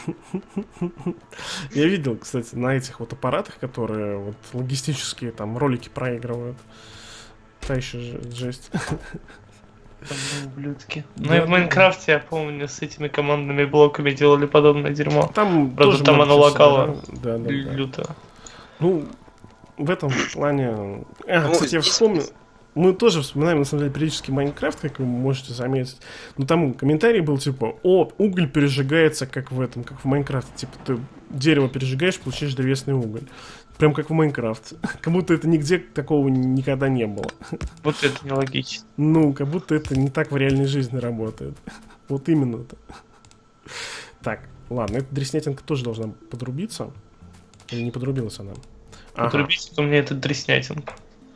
Я видел, кстати, на этих вот аппаратах, которые вот логистические там ролики проигрывают. Та еще ж- жесть. Ублюдки. Да, Ну и да. в Майнкрафте, я помню, с этими командными блоками делали подобное дерьмо. Там Правда, тоже там много оно всего лагало. собирали. Да, да, да. Люто. Ну, в этом плане... А, Ну, кстати, я здесь- вспомнил... Мы тоже вспоминаем, на самом деле, периодически Майнкрафт, как вы можете заметить. Но там комментарий был типа: о, уголь пережигается, как в этом, как в Майнкрафте. Типа, ты дерево пережигаешь, получаешь древесный уголь. Прям как в Майнкрафте. Как будто это нигде такого никогда не было. Вот это нелогично. Ну, как будто это не так в реальной жизни работает. Вот именно-то. Так, ладно, эта дреснятинка тоже должна подрубиться. Или не подрубилась она? Ага. Отрубить у меня этот дреснятинг.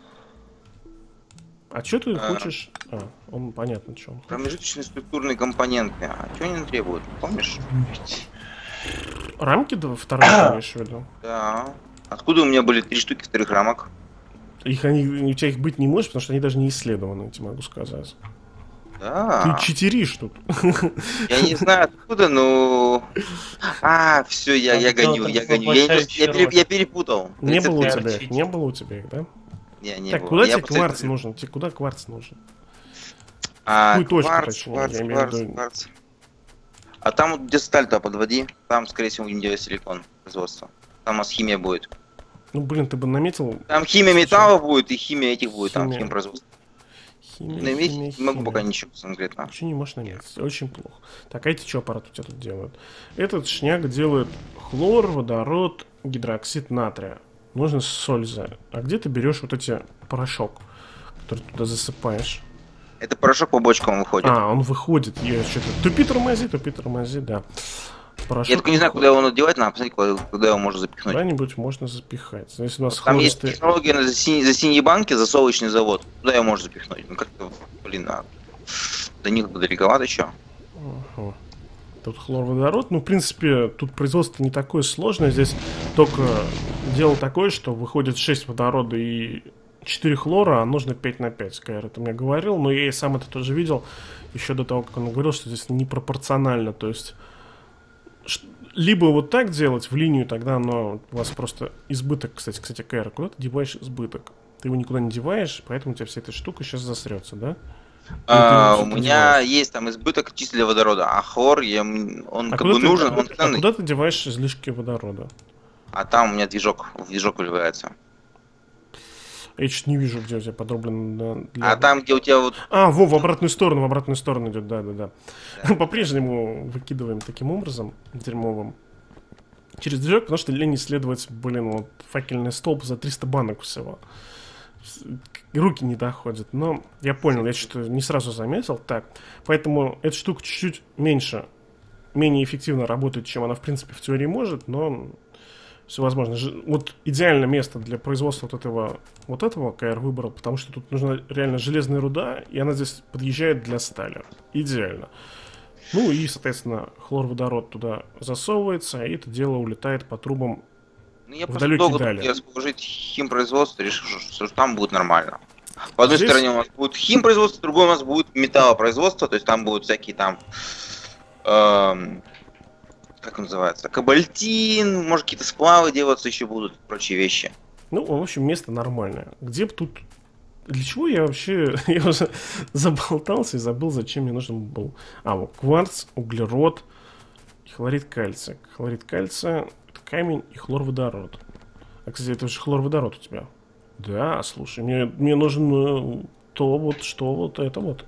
А что ты А. хочешь? А, он понятно, что он. Промежуточные структурные компоненты. А что они требуют? Помнишь? Рамки два, вторые, ты имеешь в виду? Да. Откуда у меня были три штуки вторых рамок? Их они, у тебя их быть не может, потому что они даже не исследованы, я тебе могу сказать. Да. Ты читеришь тут. Я не знаю откуда, но... А, все, я, я Там гоню, кто-то я гоню. Я, не просто- я, пере- я перепутал. Не было у Я тебя их, читер. не было у тебя их, да? Не, не Так, было. куда Я тебе просто- кварц нужен? Тебе куда кварц нужен? А, Какую точку, кварц, точнее, кварц, я имею в кварц, виду? кварц. А там вот где сталь-то подводи, там, скорее всего, где силикон производства. Там у нас химия будет. Ну, блин, ты бы наметил... Там химия металла будет и химия этих будет, там Химия. химпроизводство. Химия, Наметить химия, не могу химия. пока ничего конкретно. Ничего не можешь наметить, очень плохо. Так, а эти что аппарат у тебя тут делают? Этот шняк делает хлор, водород, гидроксид натрия. Нужно соль за. А где ты берешь вот эти порошок, который туда засыпаешь? Это порошок по бочкам выходит. А, он выходит. Я что-то... Тупи тормози, тупи тормози, да. Порошок Я только не знаю, куда его надо девать, надо посмотреть, куда, куда его можно запихнуть. куда-нибудь можно запихать. Если у нас Там есть хлористый... технология на- за, синие, за синие банки, засолочный завод. Туда его можно запихнуть. Ну как-то, блин, а до них далековато еще. Ага. Тут хлорводород. Ну, в принципе, тут производство не такое сложное. Здесь только дело такое, что выходит шесть водорода и четыре хлора, а нужно пять на пять. Кайр это мне говорил, но я и сам это тоже видел еще до того, как он говорил, что здесь непропорционально. То есть ш- либо вот так делать в линию, тогда оно у вас просто избыток, кстати, кстати, Кайр, куда ты деваешь избыток? Ты его никуда не деваешь, поэтому у тебя вся эта штука сейчас засрется, да? А, ты у его меня деваешь? есть там избыток чисто для водорода, а хлор, я, м- он А как куда бы ты- нужен, а он куда- а ценный. куда ты деваешь излишки водорода? А там у меня движок, в движок выливается. Я чуть не вижу, где у тебя подроблено. Для... А там, где у тебя вот... А, во, в обратную сторону, в обратную сторону идет, да-да-да. По-прежнему выкидываем таким образом, дерьмовым, через движок, потому что лень исследовать, блин, вот факельный столб за триста банок всего. С- Руки не доходят. Но я понял, я что-то не сразу заметил. Так, поэтому эта штука чуть-чуть меньше, менее эффективно работает, чем она, в принципе, в теории может, но все возможно. Ж- Вот идеальное место для производства вот этого, вот этого КР выбрал, потому что тут нужна реально железная руда, и она здесь подъезжает для стали. Идеально. Ну и, соответственно, хлорводород туда засовывается, и это дело улетает по трубам. Ну, я В просто далекие долго дали. думал, расположить химпроизводство, решил, что, что там будет нормально. По одной Здесь- стороне у нас будет химпроизводство, с другой у нас будет металлопроизводство, то есть там будут всякие там... эм, как он называется? Кабальтин, может какие-то сплавы делаться еще будут, прочие вещи. Ну, в общем, место нормальное. Где бы тут... Для чего я вообще... Я уже заболтался и забыл, зачем мне нужен был... А, вот кварц, углерод и хлорид кальция. Хлорид кальция, это камень и хлорводород. А, кстати, это же хлорводород у тебя. Да, слушай, мне, мне нужен э, то вот, что вот это вот.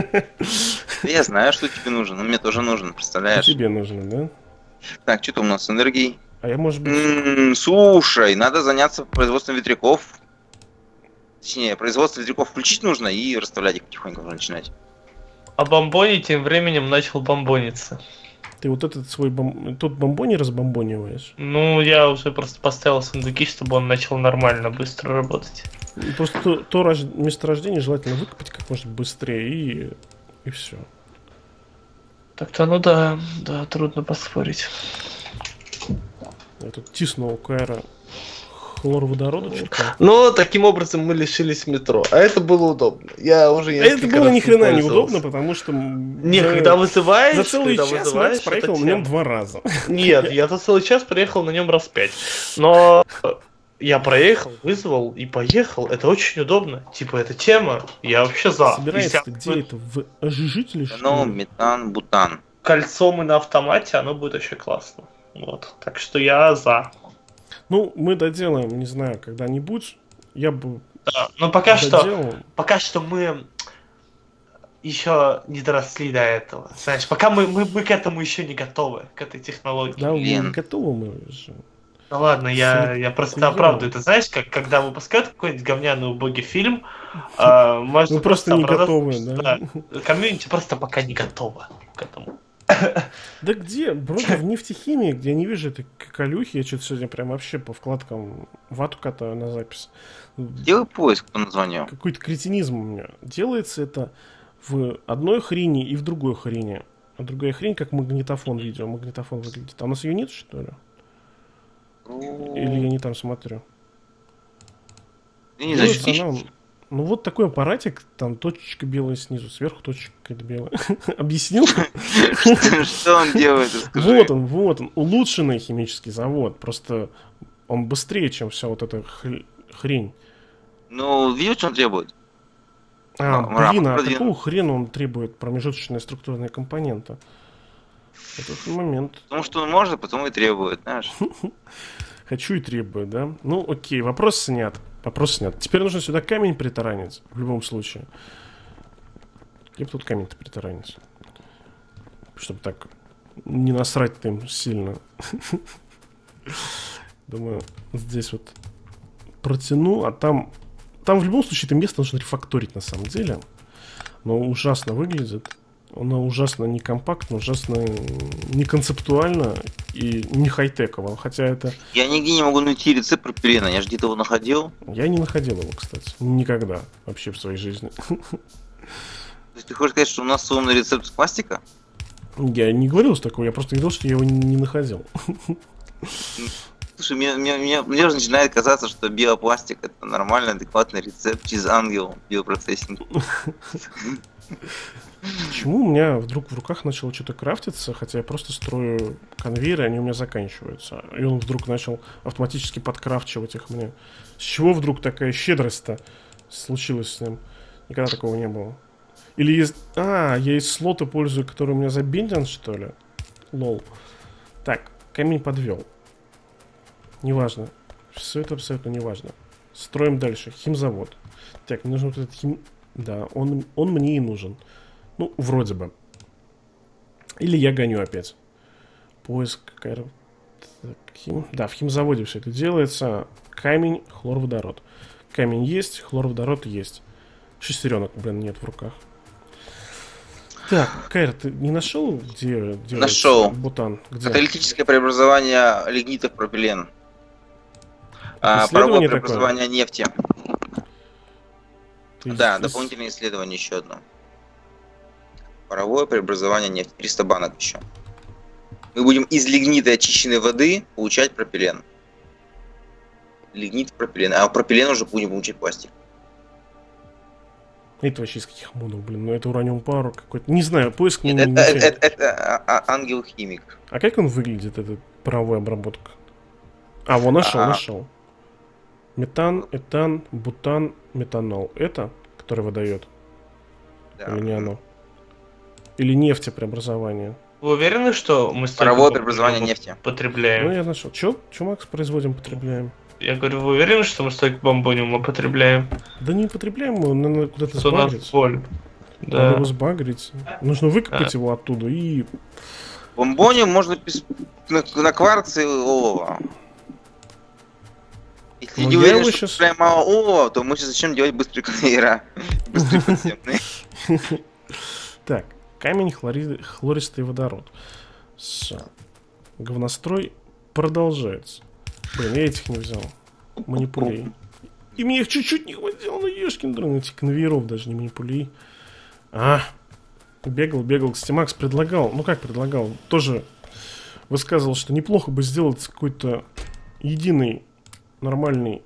Я знаю, что тебе нужно, но мне тоже нужен, представляешь? Тебе нужно, да? Так, что там у нас с энергией? А я, может быть... М, слушай, надо заняться производством ветряков. Точнее, производство ветряков включить нужно и расставлять их потихоньку уже начинать. А Бомбони тем временем начал бомбониться. Ты вот этот свой бом... Тут бомбони разбомбониваешь? Ну, я уже просто поставил сундуки, чтобы он начал нормально, быстро работать. И просто то, то рож- месторождение желательно выкопать как можно быстрее, и, и все. Так-то, ну да, да, трудно поспорить. Я тут тиснул Кайра хлорводорода что-то. Но таким образом мы лишились метро. А это было удобно. Я уже А это несколько было раз ни хрена им не пользовался. удобно, потому что... Не, за, когда вызываешь, за целый когда час вызываешь, Макс проехал это на нем тема. два раза. Нет, я за целый час проехал на нем раз пять. Но я проехал, вызвал и поехал. Это очень удобно. Типа, это тема. Я вообще за. Собирается-то Если где это? В ожижителе, Ну, что ли? метан, бутан. кольцом и на автомате, оно будет очень классно. Вот. Так что я за. Ну, мы доделаем, не знаю, когда-нибудь. Я бы Да. Но пока что, доделал. пока что мы еще не доросли до этого. Знаешь, пока мы, мы, мы к этому еще не готовы, к этой технологии. Да, мы Блин. готовы мы же. Ну ладно, я, Всё я просто хуёво. оправдываю. Ты знаешь, как когда выпускают какой-нибудь говняный убогий фильм, а, можно Мы просто не оправдаться, готовы, что, да? комьюнити просто пока не готово к этому. Да где? Вроде в нефтехимии, где я не вижу этой колюхи. Я что-то сегодня прям вообще по вкладкам вату катаю на запись. Делай поиск по названию. Какой-то кретинизм у меня. Делается это в одной хрени и в другой хрени. А другая хрень, как магнитофон видео. Магнитофон выглядит. А у нас ее нет, что ли? Или я не там смотрю? Ты не знаешь, Делается ты она ищешь? Ну вот такой аппаратик, там точечка белая снизу, сверху точечка какая-то белая. Объяснил? Что он делает? Вот он, вот он, улучшенный химический завод. Просто он быстрее, чем вся вот эта хрень. Ну, видишь, что он требует? А, Ну, блин, а продвинут. какого хрена он требует промежуточные структурные компоненты? Этот момент. Потому что он может, потому и требует, знаешь. Хочу и требую, да? Ну, окей, вопрос снят. Вопрос снят. Теперь нужно сюда камень притаранить, в любом случае. Где бы тут камень-то притаранить? Чтобы так не насрать им сильно. Думаю, здесь вот протяну, а там... Там в любом случае это место нужно рефакторить на самом деле. Но ужасно выглядит. Оно ужасно не компактно, ужасно не концептуально и не хай-теково. Хотя это... Я нигде не могу найти рецепт пропилена. Я же где-то его находил. Я не находил его, кстати. Никогда вообще в своей жизни. То есть ты хочешь сказать, что у нас умный рецепт с пластика? Я не говорил такого, я просто говорил, что я его не находил. Слушай, мне, мне, мне, мне уже начинает казаться, что биопластик это нормальный, адекватный рецепт через ангел биопроцессинг. Почему у меня вдруг в руках начало что-то крафтиться, хотя я просто строю конвейеры, они у меня заканчиваются. И он вдруг начал автоматически подкрафчивать их мне. С чего вдруг такая щедрость-то случилась с ним? Никогда такого не было. Или есть... А, я из слота пользую, который у меня забинден, что ли? Лол. Так, камень подвел. Неважно. Все это абсолютно неважно. Строим дальше. Химзавод. Так, мне нужен вот этот хим... Да, он, он мне и нужен. Ну, вроде бы. Или я гоню опять. Поиск. Так, хим... Да, в химзаводе все это делается. Камень, хлорводород. Камень есть, хлорводород есть. Шестеренок, блин, нет в руках. Так, Кайр, ты не нашел, где делается Нашел. бутан? Где? Каталитическое преобразование лигнита в пропилен. А, паровое преобразование такое? Нефти. Ты да, здесь... дополнительное исследование еще одно. Паровое преобразование нефти. триста банок еще. Мы будем из лигнита очищенной воды получать пропилен. Лигнит, пропилен. А пропилен уже будем получать пластик. Это вообще из каких модов, блин? Ну это ураниум пару какой-то. Не знаю, поиск Нет, не, это, не это, это, это ангел-химик. А как он выглядит, эта паровая обработка? А, вон нашел, А-а. нашел. Метан, этан, бутан, метанол. Это, который выдает? Да. Или не оно? Или нефтепреобразование? Вы уверены, что мы паровое преобразование нефти потребляем? Ну я нашел. Че? Че, Макс, производим, потребляем? Я говорю, вы уверены, что мы столько бомбониума потребляем? Да не потребляем, мы надо куда-то сбагрить. Да. Надо его сбагрить. Нужно выкопать а. его оттуда и... Бомбониум можно пис... на, на кварце олово. Если ну, не уверен, что сейчас... прям мало олова, то мы сейчас зачем делать быстрые конвейера? Быстрые подземные. Так, камень, хлористый водород. Говнострой продолжается. Блин, я этих не взял. Манипулей. И мне их чуть-чуть не хватило, ну ешкин дрон, этих конвейеров даже не манипулей. А, бегал, бегал. Кстати, Макс предлагал, ну как предлагал, тоже высказывал, что неплохо бы сделать какой-то единый, нормальный,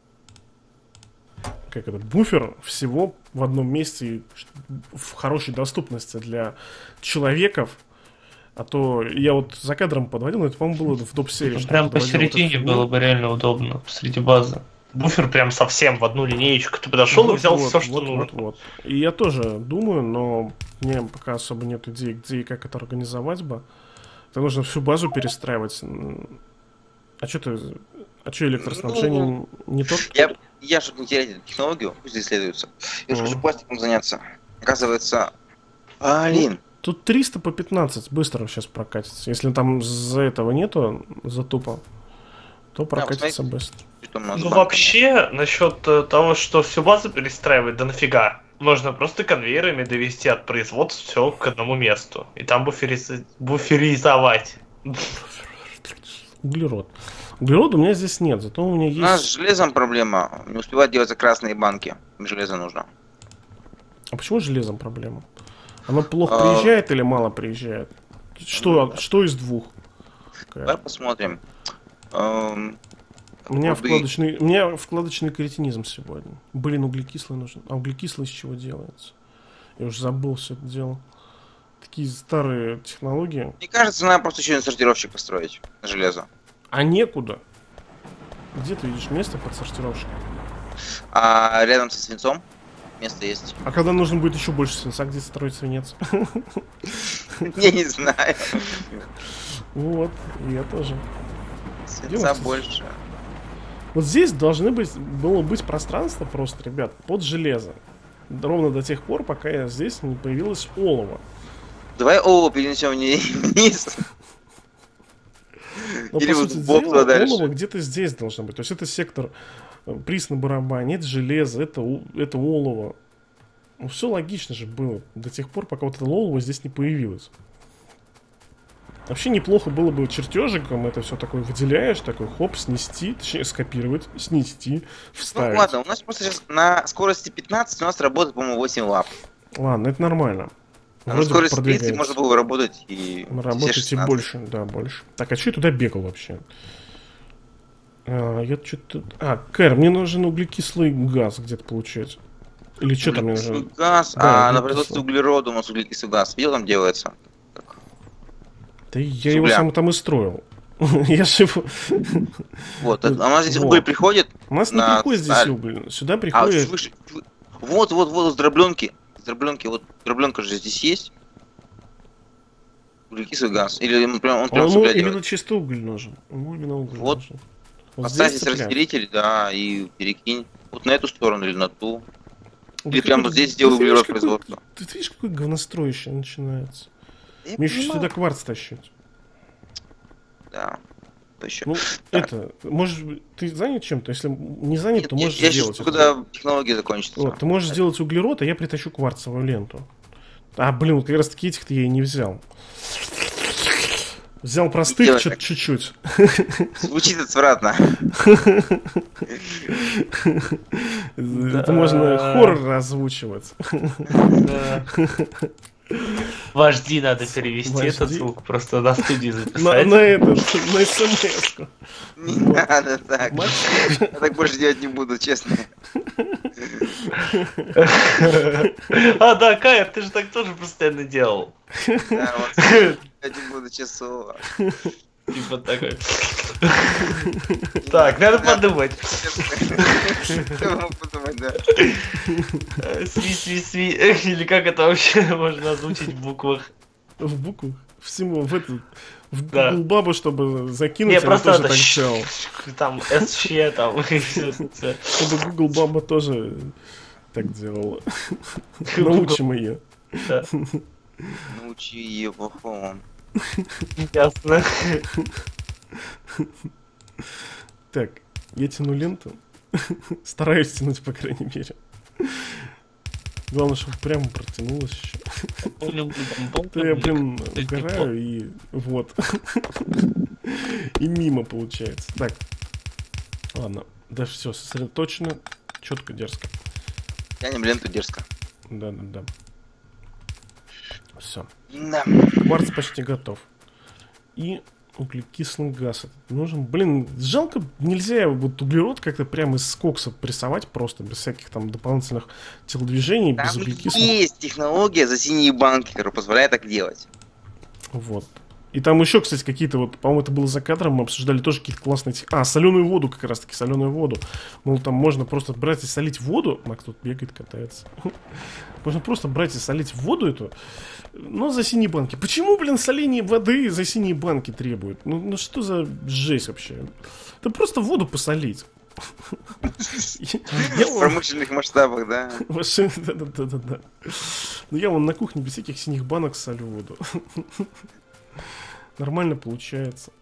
как это, буфер всего в одном месте в хорошей доступности для человеков. А то я вот за кадром подводил, но это, по-моему, было в доп-серии. Прям посередине вот было бы реально удобно, среди базы. Буфер прям совсем в одну линеечку. Ты подошел вот, и взял вот, все, что вот, нужно. Вот, вот. И я тоже думаю, но мне пока особо нет идей, где и как это организовать бы. Это нужно всю базу перестраивать. А что ты... А что электроснабжение ну, не тот? Я, я чтобы не терять эту технологию, пусть исследуется. Я же хочу пластиком заняться. Оказывается... Блин. Тут триста по пятнадцать быстро сейчас прокатится. Если там за этого нету, за тупо, то прокатится да, быстро. Ну вообще, насчет того, что всю базу перестраивать, да нафига. Можно просто конвейерами довести от производства все к одному месту. И там буфериз... буферизовать. Углерод. Углерода у меня здесь нет, зато у меня есть... У нас с железом проблема. Не успевают делаться красные банки. Железо нужно. А почему с железом проблема? Оно плохо а... приезжает или мало приезжает? Что, что из двух? Давай посмотрим. Эм... У меня, воды. вкладочный, у меня вкладочный кретинизм сегодня. Блин, углекислый нужен. А углекислый из чего делается? Я уже забыл все это дело. Такие старые технологии. Мне кажется, надо просто еще один сортировщик построить на железо. А некуда. Где ты видишь место под сортировщик? А рядом со свинцом место есть. А когда нужно будет еще больше свинца, где строить свинец? Я не знаю. Вот, я тоже. Свинца больше. Вот здесь должны быть, было быть пространство просто, ребят, под железо. Ровно до тех пор, пока здесь не появилось олово. Давай олово перенесем вниз. Но, Или по вот сути боб дела, туда дальше. олово где-то здесь должно быть. То есть это сектор э, приз на барабане, это железо, это, у- это олово. Ну, все логично же было до тех пор, пока вот это олово здесь не появилось. Вообще неплохо было бы чертежиком это все такое выделяешь, такой хоп, снести, точнее скопировать, снести, Ну вставить. ладно, у нас просто сейчас на скорости пятнадцать у нас работает, по-моему, восемь лап. Ладно, это нормально. А на Вроде бы скорости тридцать продвигается. можно было работать и все Работать и шестнадцать. больше, да, больше. Так, а что я туда бегал вообще? А, я что-то... А, Кэр, мне нужен углекислый газ где-то получается. Или что там мне Углекислый нужно? газ, Да, а на углекислый. производстве углерода у нас углекислый газ. Видел, там делается? Так. Да я С его угля. сам там и строил. Я же его... Вот, а у нас здесь Вот. уголь приходит, У нас не на приходит здесь сталь. уголь. Сюда а приходит... слышь, вот, вот, вот, с дробленки, с дробленки, вот, дробленка же здесь есть. Углекислый газ. Или он прям, он А прям с ему угля именно делает. чистый уголь нужен. Ему именно уголь Вот. нужен. Вот Поставь здесь здесь цепляй. разделитель, да, и перекинь. Вот на эту сторону или на ту. Вот Или прямо какой- здесь сделай ты видишь, углерод какой- производства. Ты видишь, какой говностроище начинается? Я Мне еще понимаю. сюда кварц тащить. Да. То еще. Ну, Так. это, может, быть, ты занят чем-то? Если не занят, Нет, то я, можешь я сделать жду, это. когда технология закончится. Вот, ты можешь сделать углерод, а я притащу кварцевую ленту. А, блин, вот как раз таки этих-то я и не взял. Взял простых делай чуть- так. чуть-чуть. Звучит отвратно. Это можно хоррор озвучивать. Да. Вожди надо перевести Вожди. этот звук, просто на студии На, записать. на этот, на смс-ку. Не надо так. Мать. Я так больше делать не буду, честно. А, да, Кайр, ты же так тоже постоянно делал. Да, вот. Я не буду, часово. Типа такой. Так, надо подумать. Надо подумать, да. Сви, сви, сви. Или как это вообще можно озвучить в буквах? В букву. Всему в эту. В Да. Google Бабу, чтобы закинуть, Не, она просто тоже это так щ- сделал. там СЩ там и все. Чтобы Google Баба тоже так делала. Научим ее. Научи его. Хо. Ясно. Так, я тяну ленту. Стараюсь тянуть, по крайней мере. Главное, чтобы прямо протянулось еще. То я, блин, угораю и вот. И мимо получается. Так. Ладно. Да все, сосредоточено. Четко, дерзко. Тянем ленту дерзко. Да-да-да. Все. Да. Кварц почти готов. И углекислый газ этот нужен. Блин, жалко, нельзя вот углерод как-то прямо из кокса прессовать просто, без всяких там дополнительных телодвижений, без Там углекислого. есть технология за синие банки, которая позволяет так делать. Вот. И там еще, кстати, какие-то вот, по-моему, это было за кадром, мы обсуждали тоже какие-то классные... тех- А, соленую воду как раз-таки, соленую воду. Мол, там можно просто брать и солить воду. Макс тут бегает, катается. Можно просто брать и солить воду эту, но за синие банки. Почему, блин, соление воды за синие банки требуют? Ну, ну что за жесть вообще? Да просто воду посолить. Я В вон- промышленных масштабах, да. Вообще, да-да-да-да. Ну я вон на кухне без всяких синих банок солю воду. Нормально получается.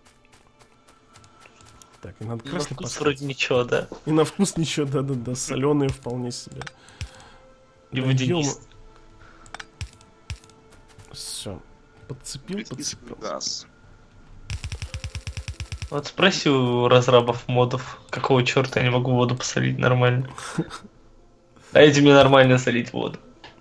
Так, и надо На красный вкус поставить. вроде ничего, да. И на вкус ничего, да-да-да, соленые вполне себе. И водянистый. Все. Подцепил, подцепил. Газ. Вот спроси у разрабов модов, какого черта я не могу воду посолить нормально. Дайте мне нормально солить воду.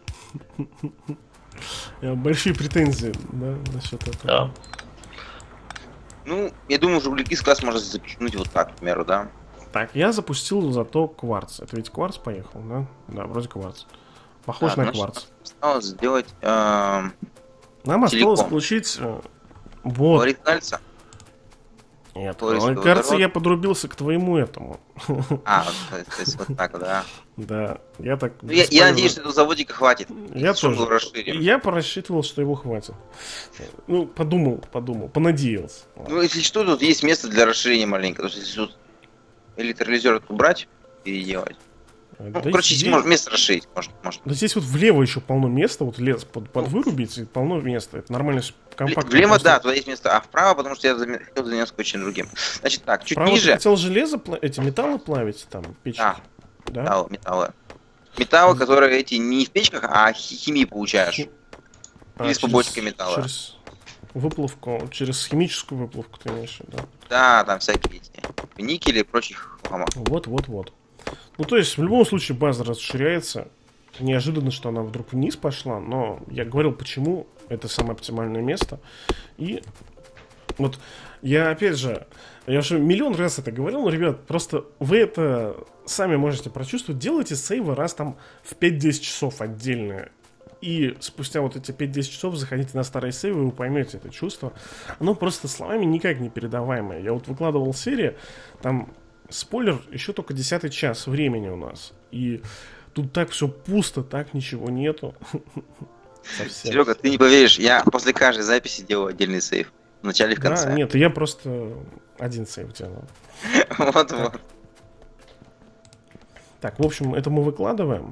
Э, Большие претензии, да, насчет этого. Да. Ну, я думаю, что углекислый газ можно запихнуть вот так, к примеру, да. Так, я запустил зато кварц. Это ведь кварц поехал, да? Да, вроде кварц. Похож Да, на значит, кварц. Осталось сделать э, Нам осталось телеком. получить... э, Вот. Хлорид кальция. Нет, хлорид ну, кажется, водород. я подрубился к твоему этому. А, вот, то, то есть вот так, да. Да, я так... Ну, я, я надеюсь, что этого заводика хватит. Я Чтобы тоже. его расширим. Я порассчитывал, что его хватит. Ну, подумал, подумал, понадеялся. Ну, если что, тут есть место для расширения маленько. То есть, если тут электролизер убрать, переделать. Ну, Да короче, здесь- можно место расширить. Может, может. Да здесь вот влево еще полно места, вот лес под, под вырубить, и полно места. Это нормально, компактно. Влево, просто. да, туда есть место, а вправо, потому что я заме- хотел заняться кое-чем другим. Значит так, чуть Вправо ты ниже. хотел железо, пла- эти металлы плавить там, печки? Да, Да? металлы, металлы. Металлы, которые эти не в печках, а хи- химии получаешь. А, Или с побочкой металла. Через выплавку, через химическую выплавку ты имеешь в виду? Да, там всякие эти никели и прочих хламов. Вот, вот, вот. Ну, то есть, в любом случае, база расширяется. Неожиданно, что она вдруг вниз пошла, но я говорил, почему это самое оптимальное место. И вот я, опять же, я уже миллион раз это говорил, но, ребят, просто вы это сами можете прочувствовать. Делайте сейвы раз там в пять-десять часов отдельно. И спустя вот эти пять-десять часов заходите на старые сейвы, и вы поймете это чувство. Оно просто словами никак не передаваемое. Я вот выкладывал серию, там, спойлер, еще только десятый час времени у нас. И тут так все пусто, так ничего нету. Совсем. Серега, ты не поверишь, я после каждой записи делаю отдельный сейв. В начале и в Да, конце. нет, я просто один сейв делал. Вот, вот. Так, в общем, это мы выкладываем.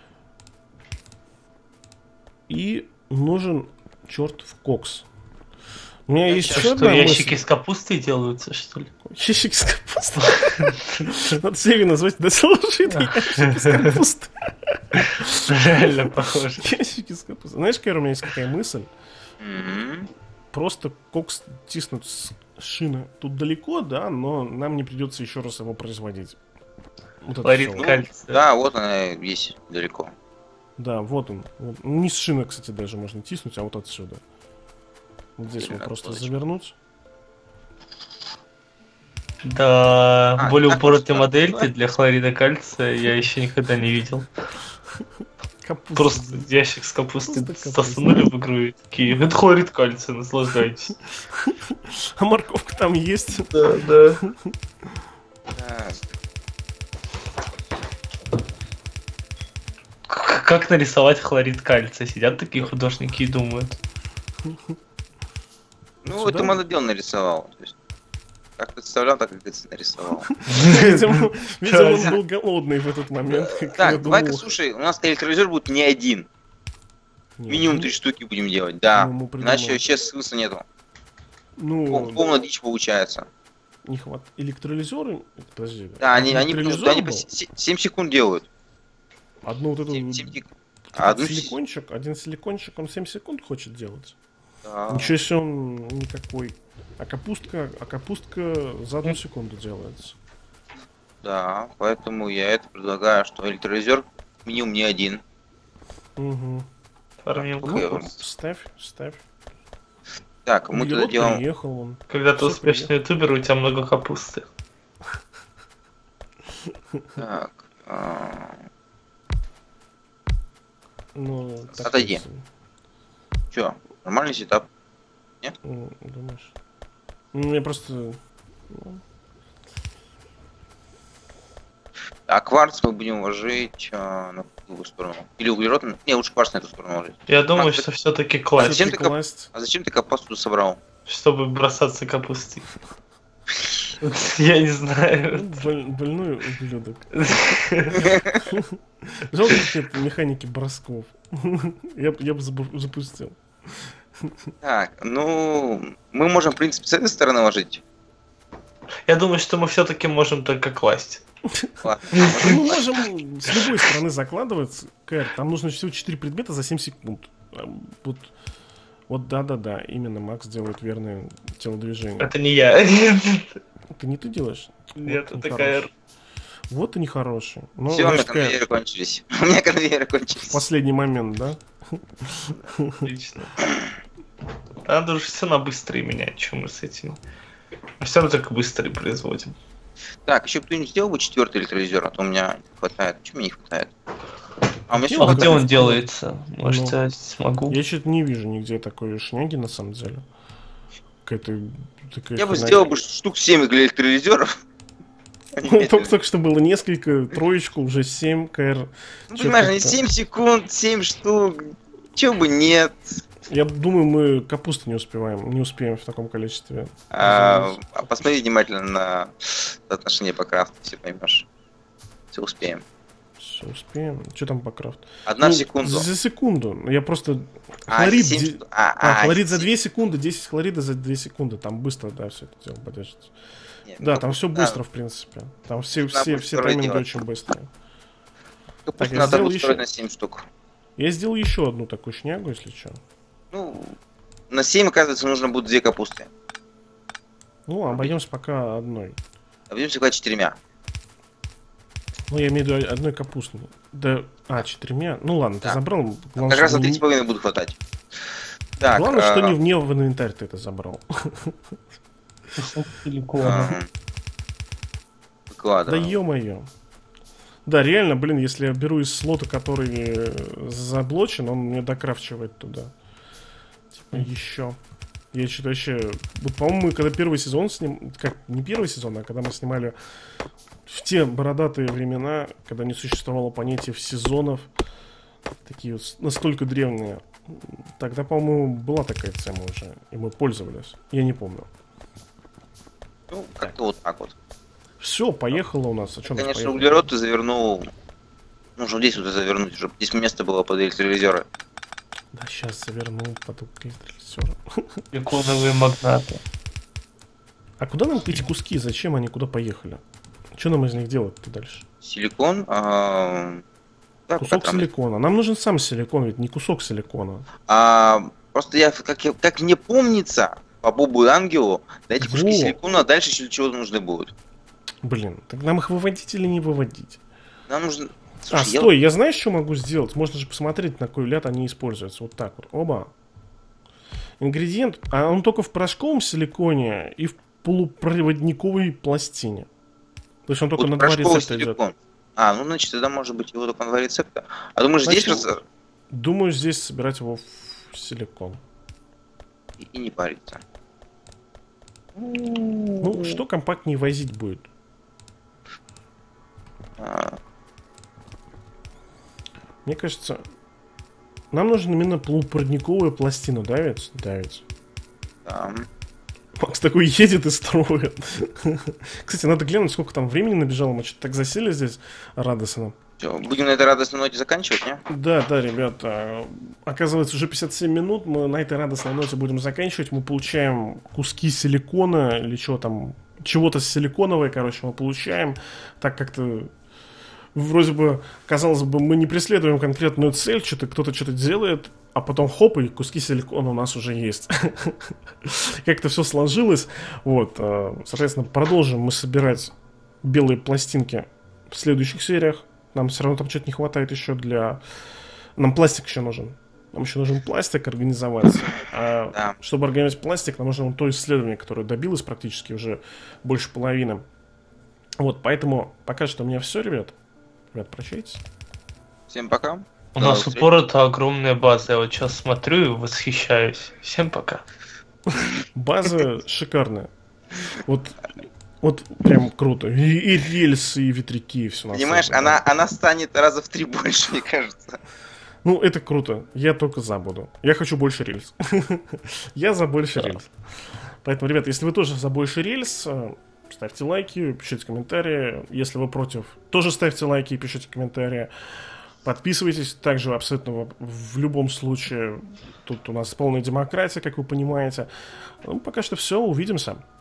И нужен чертов кокс. У меня есть Сейчас еще что, одна ящики мысль. с капустой делаются, что ли? Ящик с капустой. Надо серию назвать «Дослушайте ящики с капустой». Реально похоже. Ящики с капустой. Знаешь, какая у меня есть какая мысль? Мгм. Просто кокс тиснуть с шины тут далеко, да, но нам не придется еще раз его производить. Вот это Хлорид всё. кальция. Да, вот она есть далеко. Да, вот он. Вот. Не с шины, кстати, даже можно тиснуть, а вот отсюда. Вот здесь Или вот просто накладочку. завернуть. Да, А, более так упоротые можно. модельки для хлорида кальция я еще никогда не видел. Капуста. Просто ящик с капустой Просто капуста. засунули в игру и такие, это хлорид кальция, наслаждайтесь. А морковка там есть. Да, да. Так, К- Как нарисовать хлорид кальция? Сидят такие художники и думают. ну, Сюда? это монодел нарисовал. То есть, как представлял, так и нарисовал. Видимо, видимо, он был голодный в этот момент. как я Так, давай-ка, думал. слушай, у нас электролизер будет не один. Нет, Минимум ну, три штуки будем делать, да. Ну, мы придумаем. Иначе вообще смысла нету. Пол- Ну, Полная дичь получается. не хватает. Электролизеры? Подожди. Да, они, они, электролизер они по был? семь секунд делают. Одну вот эту... семь- семь сек- этот одну с- силикончик, один силикончик, он семь секунд хочет делать. Да. Ничего себе он никакой. А капустка, а капустка за одну секунду делается. Да, поэтому я это предлагаю, что электролизер минимум не один. Угу. Фармил Окей, капусту. Ставь, ставь. Так, мы туда Углерод делаем... приехал он. Когда ты Всё успешный ютубер, у тебя много капусты. Так, а, Ну, так Отойди. вот, чё, нормальный сетап. ну, думаешь? Ну, я просто... ну, А кварц мы будем ложить а, на другую сторону. Или углерод. на- Не, лучше кварц на эту сторону ложить. Я думаю, А, что все-таки А класть, зачем всё-таки ты кап- класть. А зачем ты капусту собрал? чтобы бросаться капустой. Я не Ну, знаю. боль- больной ублюдок. Жалко, что нет механики бросков. Я, б- я бы забу- запустил. Так, ну, мы можем, в принципе, с этой стороны ложить. Я думаю, что мы все-таки можем только класть. Ладно. Мы можем с любой стороны закладывать. Кэр, там нужно всего четыре предмета за семь секунд. А, Вот, вот да-да-да, именно Макс делает верное телодвижение. Это не я. Это не ты делаешь? Нет, Вот это он КР. хороший. Вот и нехороший. Ну, Все, у меня знаешь, Кэр, конвейеры кончились. У меня конвейеры кончились. последний момент, да? Отлично. Надо же все на быстрые менять, чем мы с этим. Все равно только быстрые производим. Так, еще кто-нибудь сделал бы четвертый электролизер, а то у меня не хватает. Почему мне не хватает? А у меня Где всё А где хватает. он делается? Может, Ну. я смогу? Я что-то не вижу нигде такой шняги, на самом деле. Какая-то такая Я бы хренотень. сделал бы штук семь для электролизеров. Они Ну, только, медленные. только что было несколько, троечку, уже семь КР. Ну, Чё понимаешь, они как-то- семь секунд, семь штук. Чего бы нет. Я думаю, мы капусту не успеваем, не успеем в таком количестве. А, а посмотри внимательно на соотношение по крафту, все поймешь. Все успеем. Все успеем. Что там по крафту? Одна Ну, в секунду. За секунду. Я просто... А, Хлорид, семь де- штук. А, а, а, хлорид за семь. две секунды, десять хлорида за две секунды. Там быстро, да, все это дело поддержится. Нет, Да, ну, там все да, быстро, в принципе. Там все, Надо все, будет все второй тайминги делать. очень быстрые. капусту Так, я надо сделал будет еще- строить на семь штук. Я сделал еще одну такую шнягу, если что. Ну, на семь, оказывается, нужно будет две капусты. Ну, обойдемся пока одной. Обойдемся пока четырьмя. Ну, я имею в виду одной капустной. Да, а, четырьмя. Ну ладно, ты Да. забрал. Там Главное, как раз что на три с не- половиной будет хватать. Так, Главное, что а, не, не в инвентарь ты это забрал. Кусок силикона. ага. Да Выкладываем. ё-моё. Да, реально, блин, если я беру из слота, который э, заблочен, он мне докрафчивает туда. Типа еще. Я что-то вообще... Вот, по-моему, мы когда первый сезон сним... Как, не первый сезон, а когда мы снимали в те бородатые времена, когда не существовало понятия сезонов, такие вот с- настолько древние, тогда, по-моему, была такая тема уже, и мы пользовались. Я не помню. Ну, как-то вот так вот. Все, поехало у нас. А чё у нас Конечно, поехало? углерод ты завернул. Нужно здесь вот и завернуть, чтобы здесь место было под электролизеры. Да, сейчас завернул под электролизер. Силиконовые магнаты. А куда нам эти куски? Зачем они куда поехали? Что нам из них делать-то дальше? Силикон. А... да, Кусок пока там- силикона. Нам нужен сам силикон, ведь не кусок силикона. А, просто я, как, я- как мне помнится, по Бобу и Ангелу, да эти куски Во. силикона дальше еще чего-то нужны будут. Блин, так нам их выводить или не выводить? Нам нужно... А, Слушай, я стой, я знаешь, что могу сделать? Можно же посмотреть, на какой ляд они используются. Вот так вот. Оба. Ингредиент, а он только в порошковом силиконе и в полупроводниковой пластине. То есть он только вот на два порошковый рецепта идет. силикон. А, ну значит, тогда может быть его только на два рецепта. А думаешь, здесь Значит, раз... Думаю, здесь собирать его в силикон. и, и не париться. Ну, что компактнее возить будет? А, Мне кажется, нам нужно именно полупроводниковую пластину, да ведь? Да ведь. да. Макс такой едет и строит. Кстати, надо глянуть, сколько там времени набежало. Мы что-то так засели здесь радостно. Всё, будем на этой радостной ноте заканчивать, не? Да, да, ребята. Оказывается, уже пятьдесят семь минут. Мы на этой радостной ноте будем заканчивать. Мы получаем куски силикона или чего там, чего-то силиконовое, короче, мы получаем. Так как-то вроде бы, казалось бы, мы не преследуем конкретную цель, что-то кто-то что-то делает, а потом хоп, и куски силикона у нас уже есть. Как-то все сложилось. Вот, э, соответственно, продолжим мы собирать белые пластинки в следующих сериях. Нам все равно там что-то не хватает еще для... Нам пластик еще нужен. Нам еще нужен пластик организовать. А Да. чтобы организовать пластик, нам нужно то исследование, которое добилось практически уже больше половины. Вот, поэтому пока что у меня все, ребят. Ребят, прощайтесь. Всем пока. У До нас встречи. упорото огромная база. Я вот сейчас смотрю и восхищаюсь. Всем пока. База шикарная. Вот, вот прям круто. И, и рельсы, и ветряки, и все. Понимаешь, она, она станет раза в три больше, мне кажется. Ну, это круто. Я только за буду. Я хочу больше рельс. Я за больше рельс. Поэтому, ребята, если вы тоже за больше рельс, э, ставьте лайки, пишите комментарии. Если вы против, тоже ставьте лайки и пишите комментарии. Подписывайтесь. Также абсолютно в, в любом случае тут у нас полная демократия, как вы понимаете. Ну, пока что все. Увидимся.